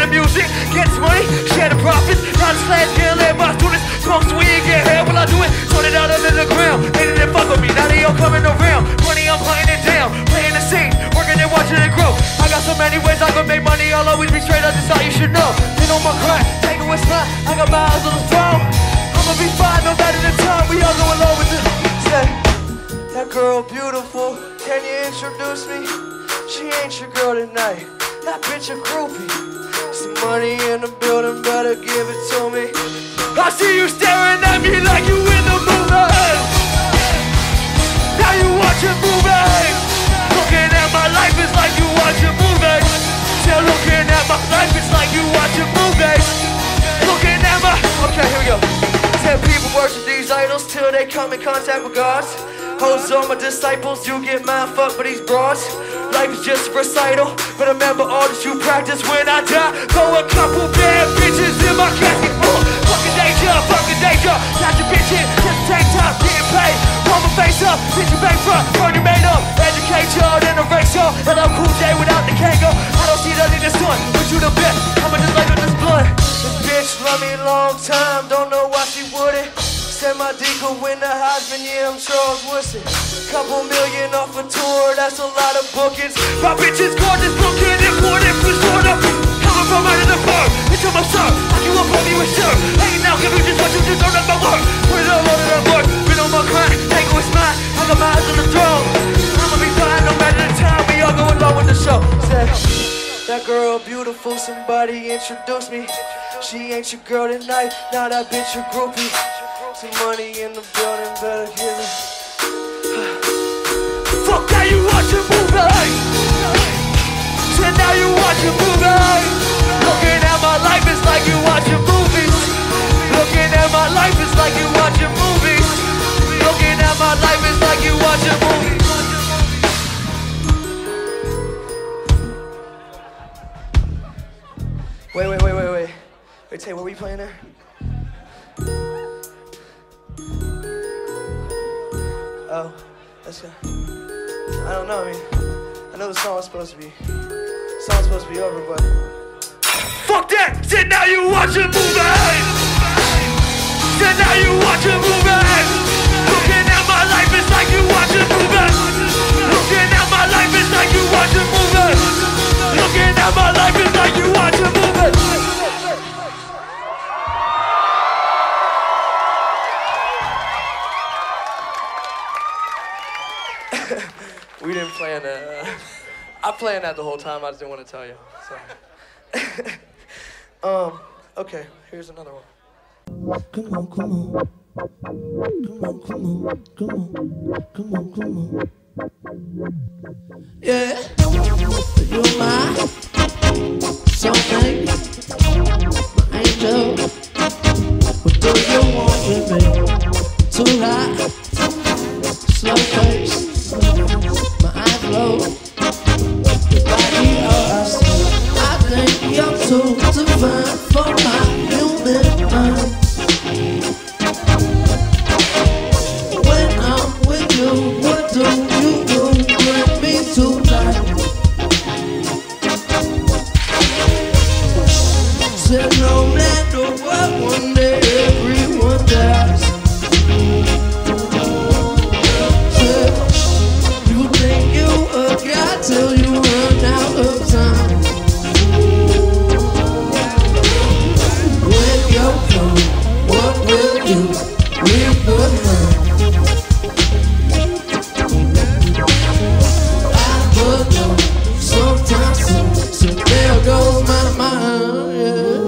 the music, gets money, share the profits. Not a slash, can't let my students smoke weed, get hair while I do it. Turn it out under the ground, they didn't fuck with me, now they all coming around. Money, I'm playing it down, playing the scene, working and watching it grow. I got so many ways I can make money, I'll always be straight up, that's all you should know. They know my grind, take it what's mine, I got my eyes on the throne. I'ma be fine no matter the time, we all going low with it. Say, that girl beautiful, can you introduce me? She ain't your girl tonight, that bitch a groupie. Some money in the building, better give it to me. I see you staring at me like you in the movie. Now you watching movie. Looking at my life is like you watching movie. Still looking at my life is like you watching movie. Looking at my, okay, here we go. Ten people worship these idols till they come in contact with God. Hoes on my disciples, you get mind fucked by these broads. Life is just a recital, but remember all that you practice when I die. Throw a couple bad bitches in my casket. Oh, fucking danger, fucking danger. Not your bitch in, just take time, getting paid. Pull my face up, sit your bank front, burn your made up. Educate y'all, then erase y'all. And I'm Cool J without the Kango. I don't see nothing in the sun, but you the best. I'ma just like on this blood. This bitch love me a long time, don't know why she wouldn't. Said my D could win the Heisman, yeah, I'm Charles Woodson. Couple million off a tour, that's a lot of bookings. My bitch is gorgeous, looking important for sort of. Coming from out of the bar, into my son. I can walk on me with sure. Hey, now give me just what you just don't have my work. Put it all on that work, been on my grind, take it what's mine. I got my eyes on the throne. I'ma be fine no matter the time, we all going along with the show. Said, that girl beautiful, somebody introduce me. She ain't your girl tonight, now that bitch a groupie. Some money in the building, better give it. Fuck that, you watch a movie. So now you watch a movie. Looking at my life is like you watch a movie. Looking at my life is like you watch a movie. Looking at my life is like you watch a movie. Wait, wait, wait, wait, wait. Wait, Tay, what were you playing there? Oh, that's good. I don't know, I mean, I know the song was supposed to be, the song's supposed to be over, but... Fuck that! Sit now you watch a movie! Sit now you watch a movie! Looking at my life is like you watch a movie! Looking at my life is like you watch a movie! Looking at my life is like you watch a movie! We didn't plan that. Uh, I planned that the whole time, I just didn't want to tell you. Sorry. um, okay, here's another one. Come on, come on. Come on, come on, come on, come on, come on. Yeah, you're my soulmate, my angel. What do you want with me? Too high, slow pace, my eyes low. Your body us. I think you're too divine for my human mind. When I'm with you, what do you do? Bring me to life. Said no matter what, one day everyone dies. Said you think you a god till you run out of time. When you're gone, what will you leave behind? I don't know, sometimes so, so there goes my mind, yeah.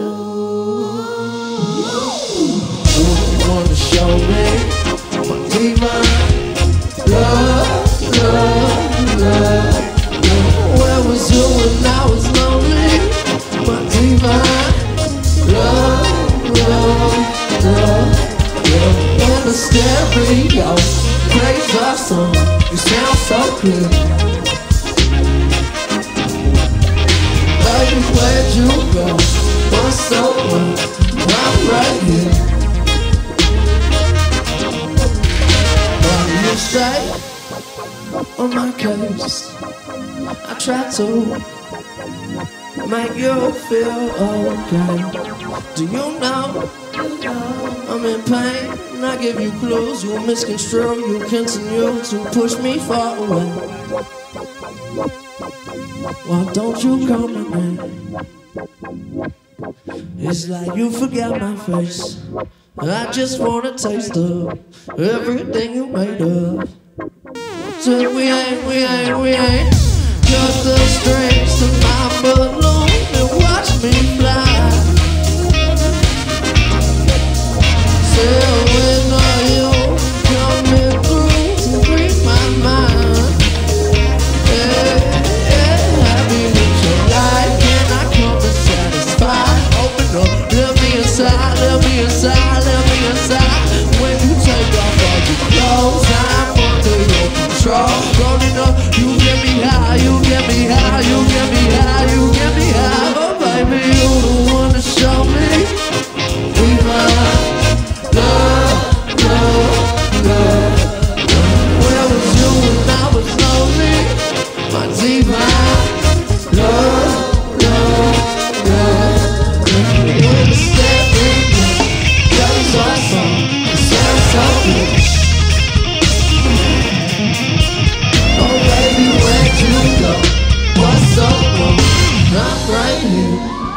You wanna show me my divine love, love, love. Where was you when I was lonely? My divine love, love, love. In the stereo, praise our song. You sound so clear. Baby, where'd you go? What's so wrong? I'm right here. Why you stay on my case? I try to. make you feel okay. Do you know I'm in pain? And I give you clues, you misconstrue, you continue to push me far away. Why don't you call my name? It's like you forgot my face. I just wanna taste of everything you made of. So we ain't, we ain't, we ain't just the strings to my balloon and watch me fly. So when are you coming through to read my mind? Yeah, yeah, happy with your life, can I come and satisfy? Open up, let me inside, let me inside, let me inside. When you take off all your clothes, I'm under your control. Rolling up, you get me high, you get me high, you get me high, you get me high. Oh baby, you the one to show me we mine. Love, love, love. Where was you when I was lonely? My divine love, love, love. When the step in you, that is awesome. It sounds so good. Oh baby, where'd you go? What's so wrong? I'm right here.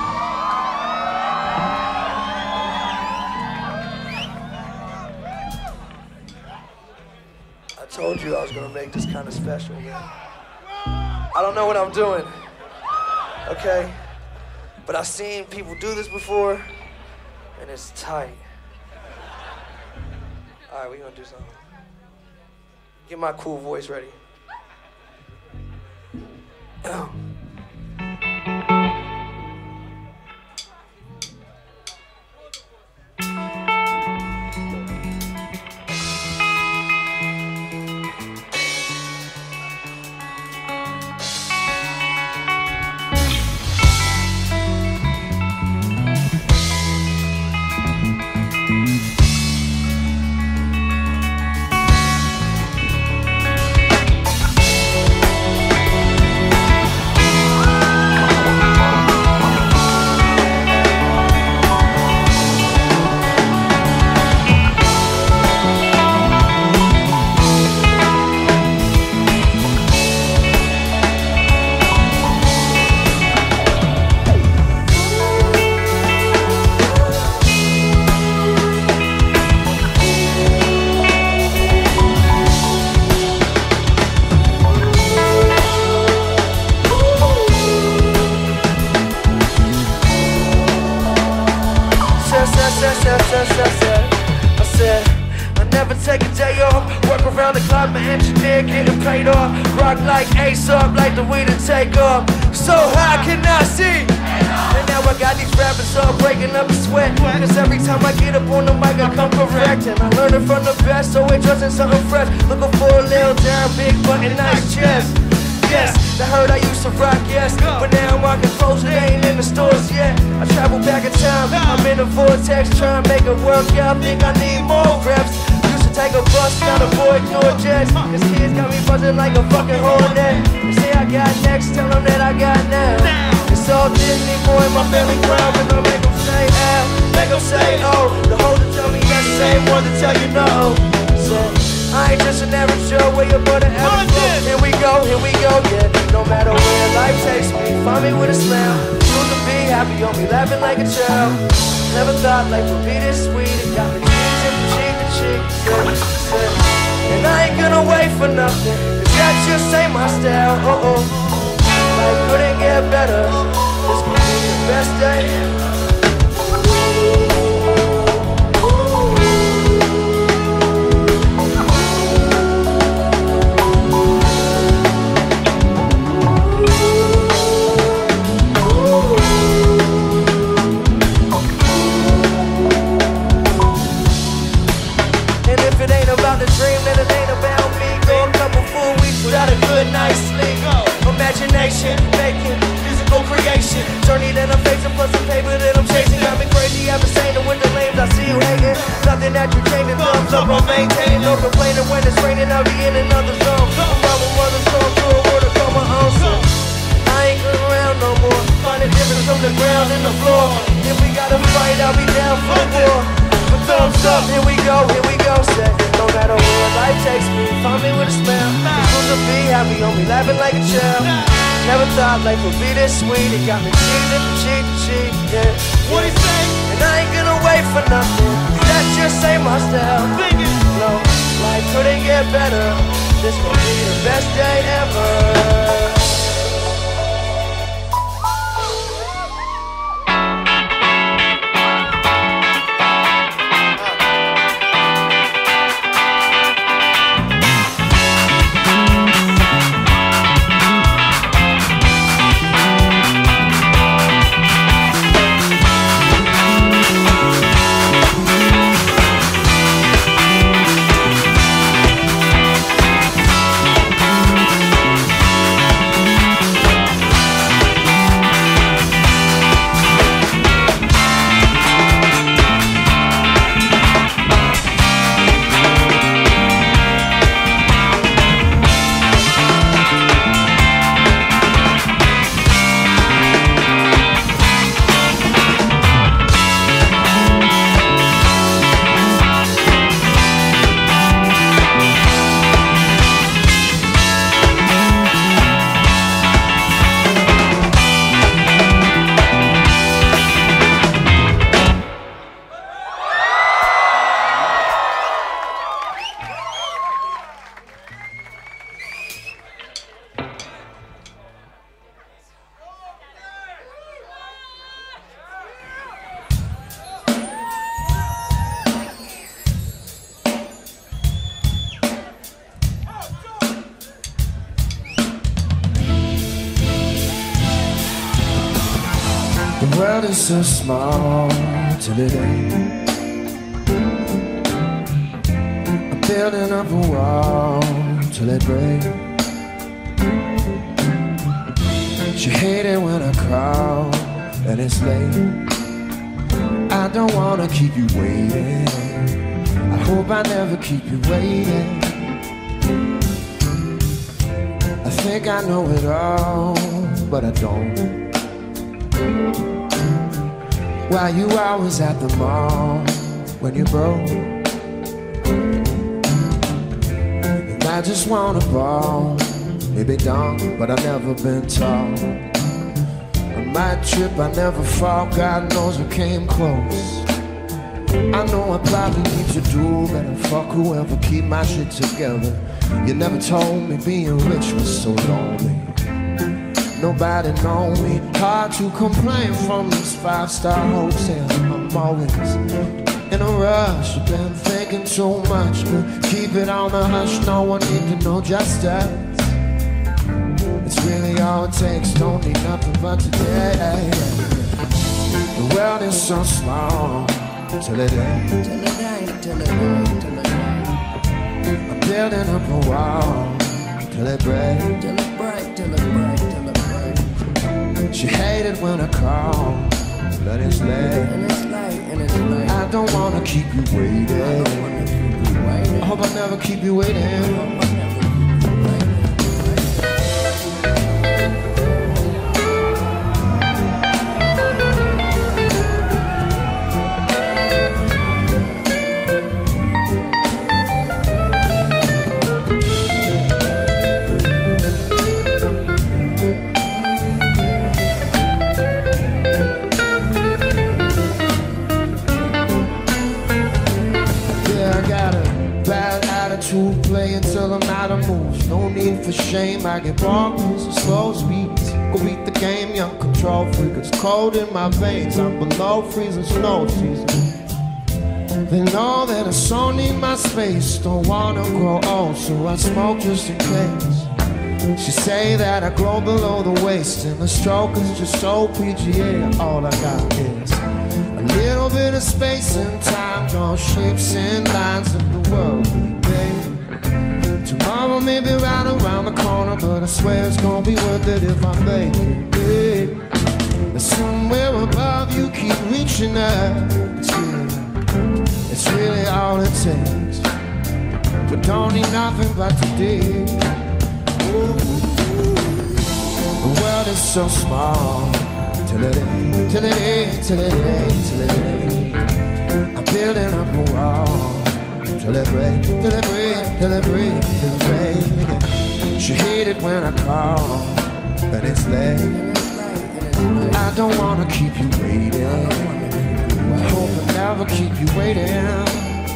I told you I was gonna make this kind of special, man. I don't know what I'm doing, okay? But I've seen people do this before, and it's tight. All right, we're gonna do something. Get my cool voice ready. I said, I never take a day off. Work around the clock, my engineer getting paid off. Rock like Ace up, like the way to take off. So high can I see? And now I got these rappers all breaking up a sweat. Cause every time I get up on the mic I come correct. And I learn it from the best, so it dressing something fresh. Looking for a little down, big butt and nice chest. Yes, I heard I used to rock, yes. But now I'm rocking clothes, they ain't in the stores yet. I travel back in time, I'm in a vortex, trying to make it work out. Think I need more reps. Used to take a bus, now the boy doing jets. Cause kids got me buzzing like a fucking hornet. They say I got next, tell them that I got now. It's all Disney, boy, my family proud. And I make them say L, make them say O. The whole to tell me yes, the same one to tell you no. So I ain't just an average Joe, where your brother ever go. Here we go, here we go, yeah. No matter where life takes me, find me with a smile. Soon to be happy, on me laughing like a child. Never thought life would be this sweet. It got me cheesing from cheek to cheek, yeah, yeah. And I ain't gonna wait for nothing, cause that just ain't my style, uh oh. Life couldn't get better, this could be the best day. Imagination, making musical creation. Journey that I'm facing, plus some paper that I'm chasing. Got me crazy, I've been saying with the lames, I see you hating. Nothing that you're changing, thumbs up, I'm maintaining. No complaining when it's raining, I'll be in another zone. I'm from a mother storm to a world to call my own son. I ain't going around no more, find it full bore. But thumbs up, here we go, here we go, say. No matter where life takes me, find me with a smile. Supposed to be happy, on me laughing like a child. Never thought life would be this sweet. It got me cheating from cheat to cheat, yeah. What do you say? And I ain't gonna wait for nothing. That just ain't my style. No, life couldn't get better. This gon' be the best day ever. The world is so small till it ain't. I'm building up a wall till it breaks. She hate it when I call and it's late. I don't wanna keep you waiting. I hope I never keep you waiting. I think I know it all, but I don't. Why you always at the mall when you're broke? And I just wanna ball, maybe dumb, but I've never been tall. On my trip I never fall, God knows I came close. I know I probably need to do better, fuck whoever, keep my shit together. You never told me being rich was so lonely. Nobody know me, hard to complain from this five-star hotel. I'm always in a rush, I've been thinking too much, but keep it on the hush, no one need to know just us. It's really all it takes, don't need nothing but today. The world is so small, till it ain't. Till it ain't, till it ain't, till it ain't. I'm building up a wall, till it breaks. Till it break, till it break, till it break. She hate it when I call, but it's late. And it's late, and it's late. I don't wanna keep you waiting. I don't wanna keep you waiting. I hope I never keep you waiting. I hope I never keep you waiting. Play until I'm out of moves. No need for shame. I get bonkers and slow speeds. Go beat the game, young control freak. It's cold in my veins. I'm below freezing snow season. They know that I so need my space. Don't wanna grow old, so I smoke just in case. She say that I grow below the waist, and the stroke is just so P G A. All I got is a little bit of space and time, draw shapes and lines of the world, baby. Tomorrow may be right around the corner, but I swear it's gonna be worth it if I make it big. And somewhere above you keep reaching up. It's really, it's really all it takes. But don't need nothing but to dig. Ooh, the world is so small, till it ain't, till it ain't, till it ain't, till it ain't. building up a wall till it breaks, till it breaks, till it breaks, till it breaks. She hate it when I call, but it's late. I don't wanna keep you waiting. I hope I never keep you waiting.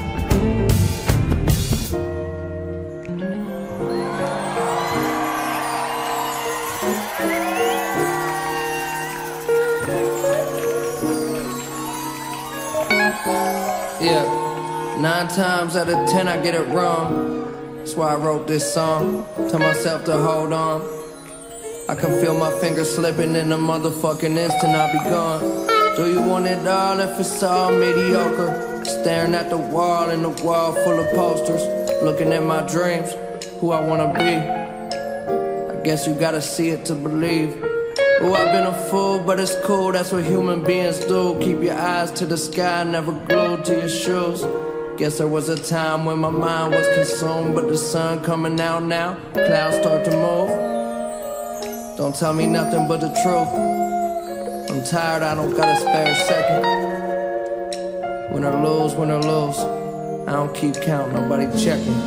Yeah, nine times out of ten I get it wrong. That's why I wrote this song. Tell myself to hold on. I can feel my fingers slipping in a motherfucking instant I'll be gone. Do you want it all if it's all mediocre? Staring at the wall and the wall full of posters. Looking at my dreams, who I wanna be. I guess you gotta see it to believe. Oh, I've been a fool, but it's cool, that's what human beings do. Keep your eyes to the sky, never glued to your shoes. Guess there was a time when my mind was consumed, but the sun coming out now, clouds start to move. Don't tell me nothing but the truth. I'm tired, I don't got a spare second. Win or lose, win or lose. I don't keep count, nobody checking.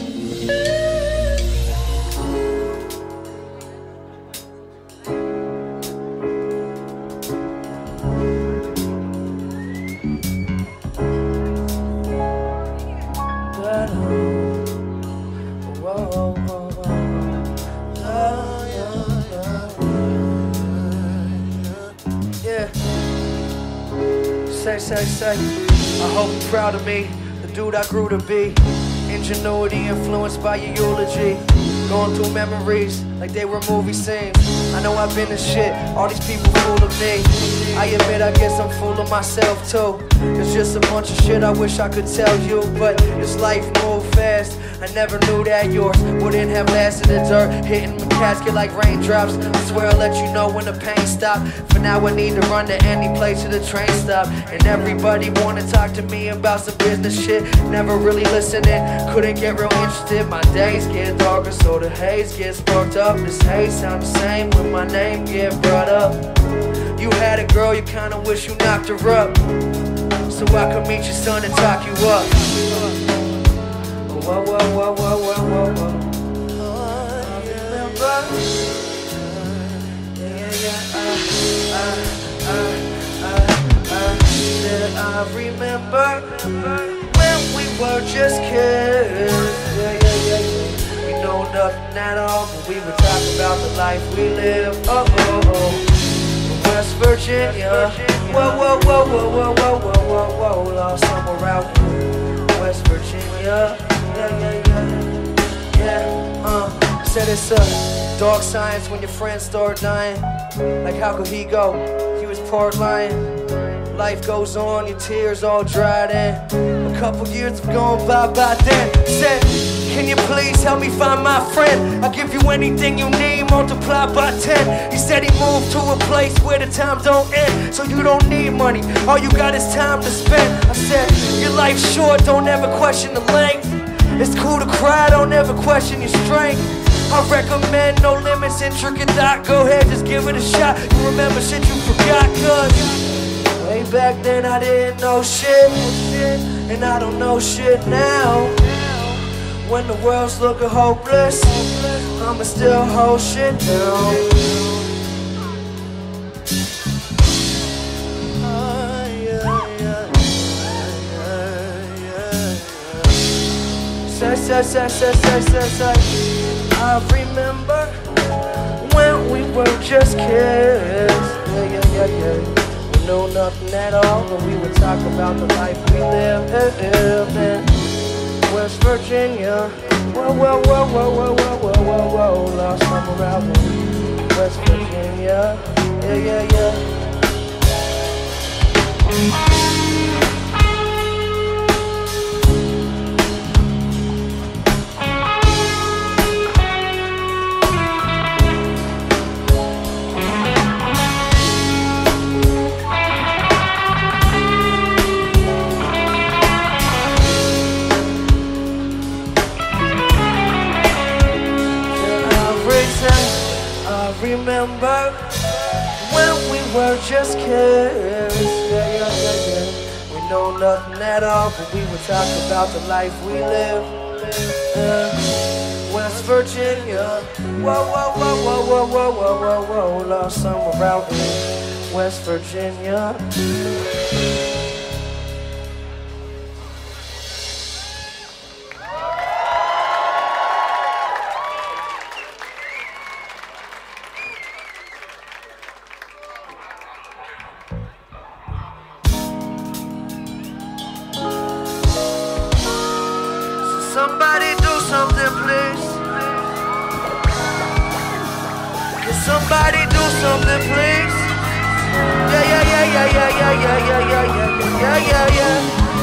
Say, say, say, I hope you're proud of me, the dude I grew to be. Ingenuity influenced by your eulogy. Going through memories like they were movie scenes. I know I've been the shit, all these people full of me. I admit I guess I'm full of myself too. There's just a bunch of shit I wish I could tell you, but this life moved fast. I never knew that yours wouldn't have lasted the dirt, hitting my casket like raindrops. I swear I'll let you know when the pain stopped. For now I need to run to any place to the train stop. And everybody wanna talk to me about some business shit. Never really listening, couldn't get real interested. My days get darker so the haze gets sparked up. This haze sound the same when my name get brought up. You had a girl, you kinda wish you knocked her up, so I could meet your son and talk you up. Whoa, whoa, whoa, whoa, whoa, whoa, whoa. I remember. Yeah, yeah, I, I, I, I, I, I remember when we were just kids. Yeah, yeah, yeah, yeah. We know nothing at all, but we would talk about the life we live. Oh, oh, oh. West Virginia. Whoa, whoa, whoa, whoa, whoa, whoa, whoa, whoa, whoa. Lost somewhere out here. West Virginia. Yeah, yeah, yeah. Yeah, uh. Said it's a dog science when your friends start dying. Like how could he go? He was part lying. Life goes on, your tears all dried in. A couple years have gone by by then. Said, can you please help me find my friend? I'll give you anything you need, multiply by ten. He said he moved to a place where the time don't end, so you don't need money, all you got is time to spend. I said, your life's short, don't ever question the length. It's cool to cry, don't ever question your strength. I recommend No Limits, intricate thought. Go ahead, just give it a shot. You remember shit you forgot, cause way back then I didn't know shit, and I don't know shit now. When the world's looking hopeless, I'ma still hold shit down. Say, say, say, say, say, say, say. I remember when we were just kids. Yeah, yeah, yeah, yeah. We knew nothing at all, but we would talk about the life we lived in West Virginia. Whoa, whoa, whoa, whoa, whoa, whoa, whoa, whoa, whoa. Lost somewhere out in West Virginia. Yeah, yeah, yeah. Remember when we were just kids. Yeah, yeah, yeah, yeah. We know nothing at all, but we would talk about the life we live. Uh, West Virginia, whoa, whoa, whoa, whoa, whoa, whoa, whoa, whoa, whoa, lost somewhere out in West Virginia. Somebody do something, please. Can somebody do something, please? Yeah, yeah, yeah, yeah, yeah, yeah, yeah, yeah, yeah, yeah, yeah, yeah, yeah.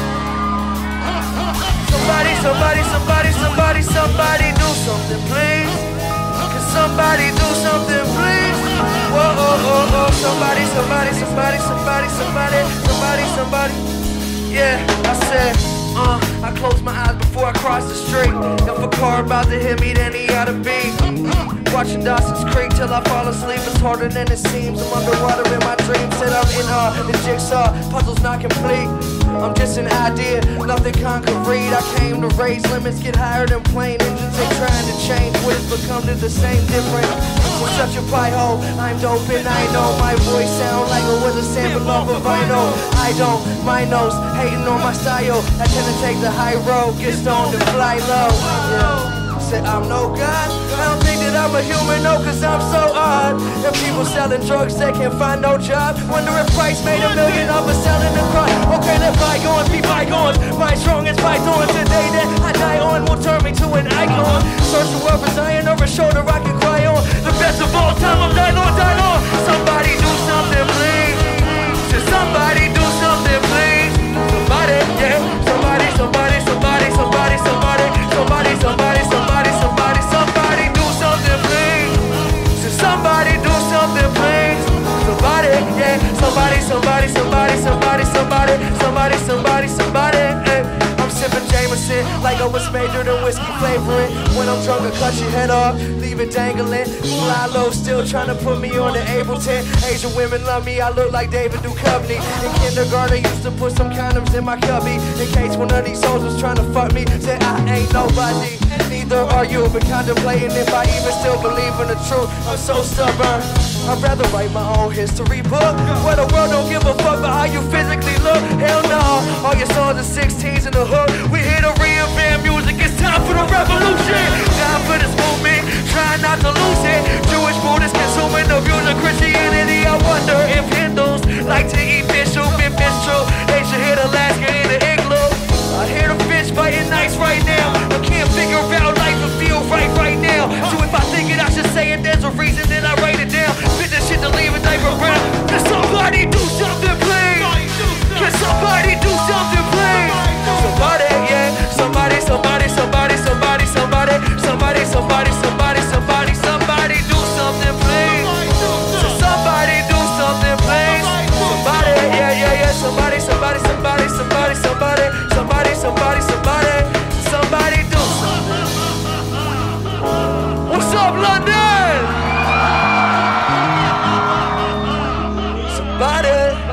Somebody, somebody, somebody, somebody, somebody do something, please. Can somebody do something, please? Whoa, oh, oh, oh, somebody, somebody, somebody, somebody, somebody, somebody, somebody. Yeah, I said. Uh, I close my eyes before I cross the street. If a car about to hit me, then he oughta be. Watching Dawson's Creek till I fall asleep. It's harder than it seems. I'm underwater in my dreams. Said I'm in uh, the jigsaw. Puzzle's not complete. I'm just an idea, nothing concrete. I came to raise limits, get higher than plane engines. They trying to change what has become to the same difference. We're such a pie hole. I'm dope and I know my voice sound like it was a sample of a vinyl. I don't, my nose, hating on my style. I tend to take the high road, get stoned and fly low. Yeah. Said I'm no god. I don't think that I'm a human, no, cause I'm so odd. If people selling drugs, they can't find no job. Wonder if Price made a million off of selling the crime. Okay, let bygones be bygones. My strongest python today that I die on will turn me to an icon. Search the world for Zion or a shoulder I can cry on. The best of all time, I'm dying on, dying on. Somebody do something, please. Should somebody do something, please? Somebody, yeah. Somebody, somebody, somebody, somebody, somebody, somebody, somebody, somebody, somebody, somebody do something, please. Should somebody do something, please? Somebody, yeah. Somebody, somebody, somebody, somebody, somebody, somebody, somebody, somebody, hey. I'm sipping Jameson like I was majored in whiskey flavoring. When I'm drunk, I cut your head off, leave it dangling. Fly low, still trying to put me on the Ableton. Asian women love me, I look like David Duchovny. In kindergarten, I used to put some condoms in my cubby in case one of these hoes was trying to fuck me. Say I ain't nobody, neither are you. Been contemplating if I even still believe in the truth. I'm so stubborn, I'd rather write my own history book. Where the world don't give a fuck about how you physically look. Hell no, all your songs are sixteens in the hook. We here to reinvent music, it's time for the revolution. Time for this movement, trying not to lose it. Jewish Buddhists consuming the views of Christianity. I wonder if Hindus like to eat fish soup and fish true. They should hit Alaska in the igloo. I hear the fish fighting nice right now. I can't figure out life and feel right right now. So if I think it, I should say it. There's a reason, then I write it down. Fit this shit to leave a diaper around. Can somebody do something, please? Can somebody do something, please? Somebody, yeah. Somebody, somebody, somebody, somebody, somebody, somebody, somebody, somebody, somebody, somebody do something, please. So somebody do something, please. Somebody, yeah, yeah, yeah. Somebody, somebody, somebody, somebody, somebody, somebody, somebody, somebody, somebody do something. What's up, London? Somebody.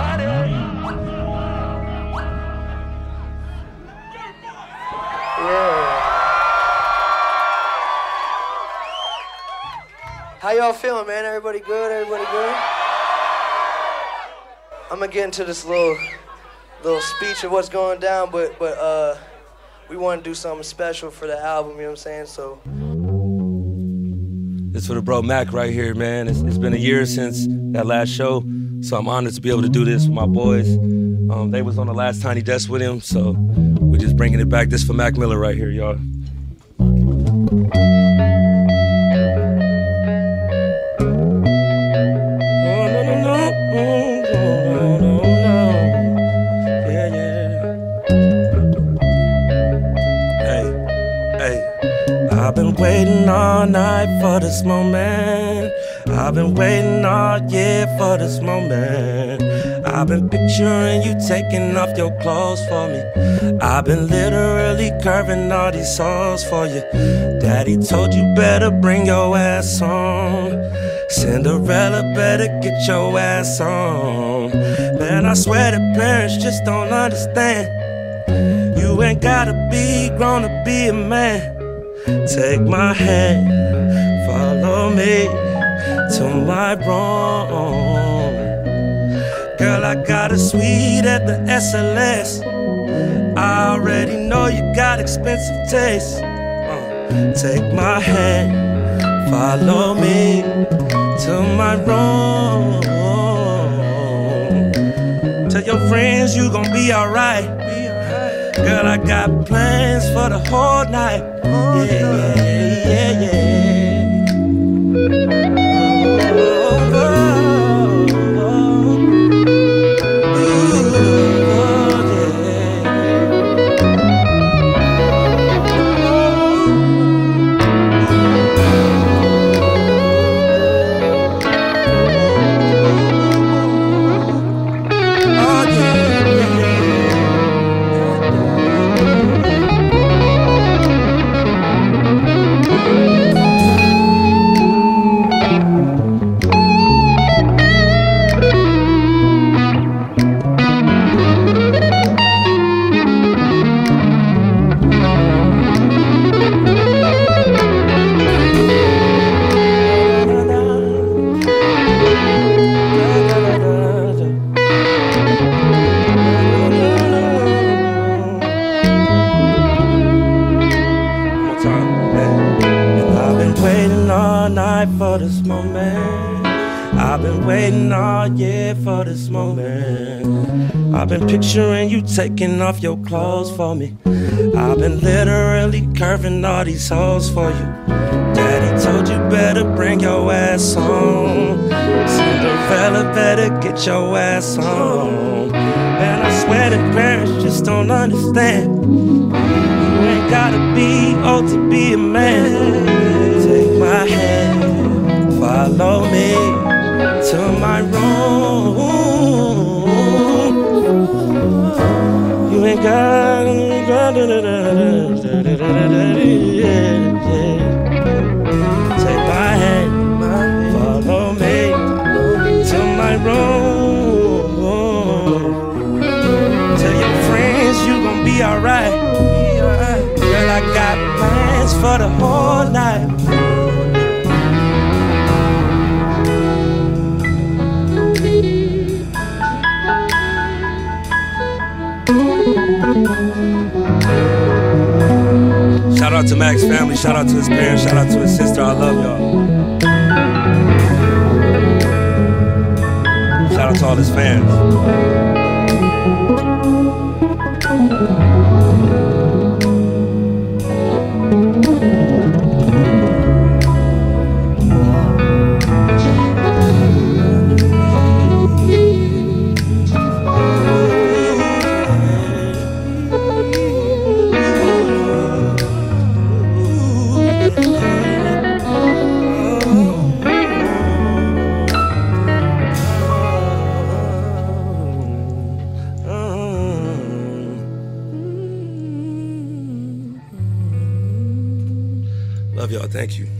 How y'all feeling, man? Everybody good? Everybody good? I'm gonna get into this little little speech of what's going down, but but uh, we want to do something special for the album, you know what I'm saying? So this for the bro Mac right here, man. It's, it's been a year since that last show, so I'm honored to be able to do this with my boys. Um, they was on the last Tiny Desk with him, so we're just bringing it back. This for Mac Miller right here, y'all. I've been waiting all night for this moment. I've been waiting all year for this moment. I've been picturing you taking off your clothes for me. I've been literally curving all these songs for you. Daddy told you better bring your ass home. Cinderella better get your ass on. Man, I swear the parents just don't understand. You ain't gotta be grown to be a man. Take my hand, follow me to my room. Girl, I got a suite at the S L S. I already know you got expensive taste. Uh, take my hand, follow me to my room. Tell your friends you gon' be alright. Girl, I got plans for the whole night. Yeah, yeah, yeah, yeah. Oh, oh, oh, oh. For this moment, I've been waiting all year for this moment. I've been picturing you taking off your clothes for me. I've been literally curving all these hoes for you. Daddy told you better bring your ass home. Cinderella better get your ass home. And I swear the parents just don't understand. You ain't gotta be old to be a man. Take my hand, follow me to my room. You ain't got take my hand, follow me to my room. Tell your friends you gon' be alright. Girl, I got plans for the whole night. Shout out to Mac's family, shout out to his parents, shout out to his sister. I love y'all. Shout out to all his fans. Love y'all. Thank you.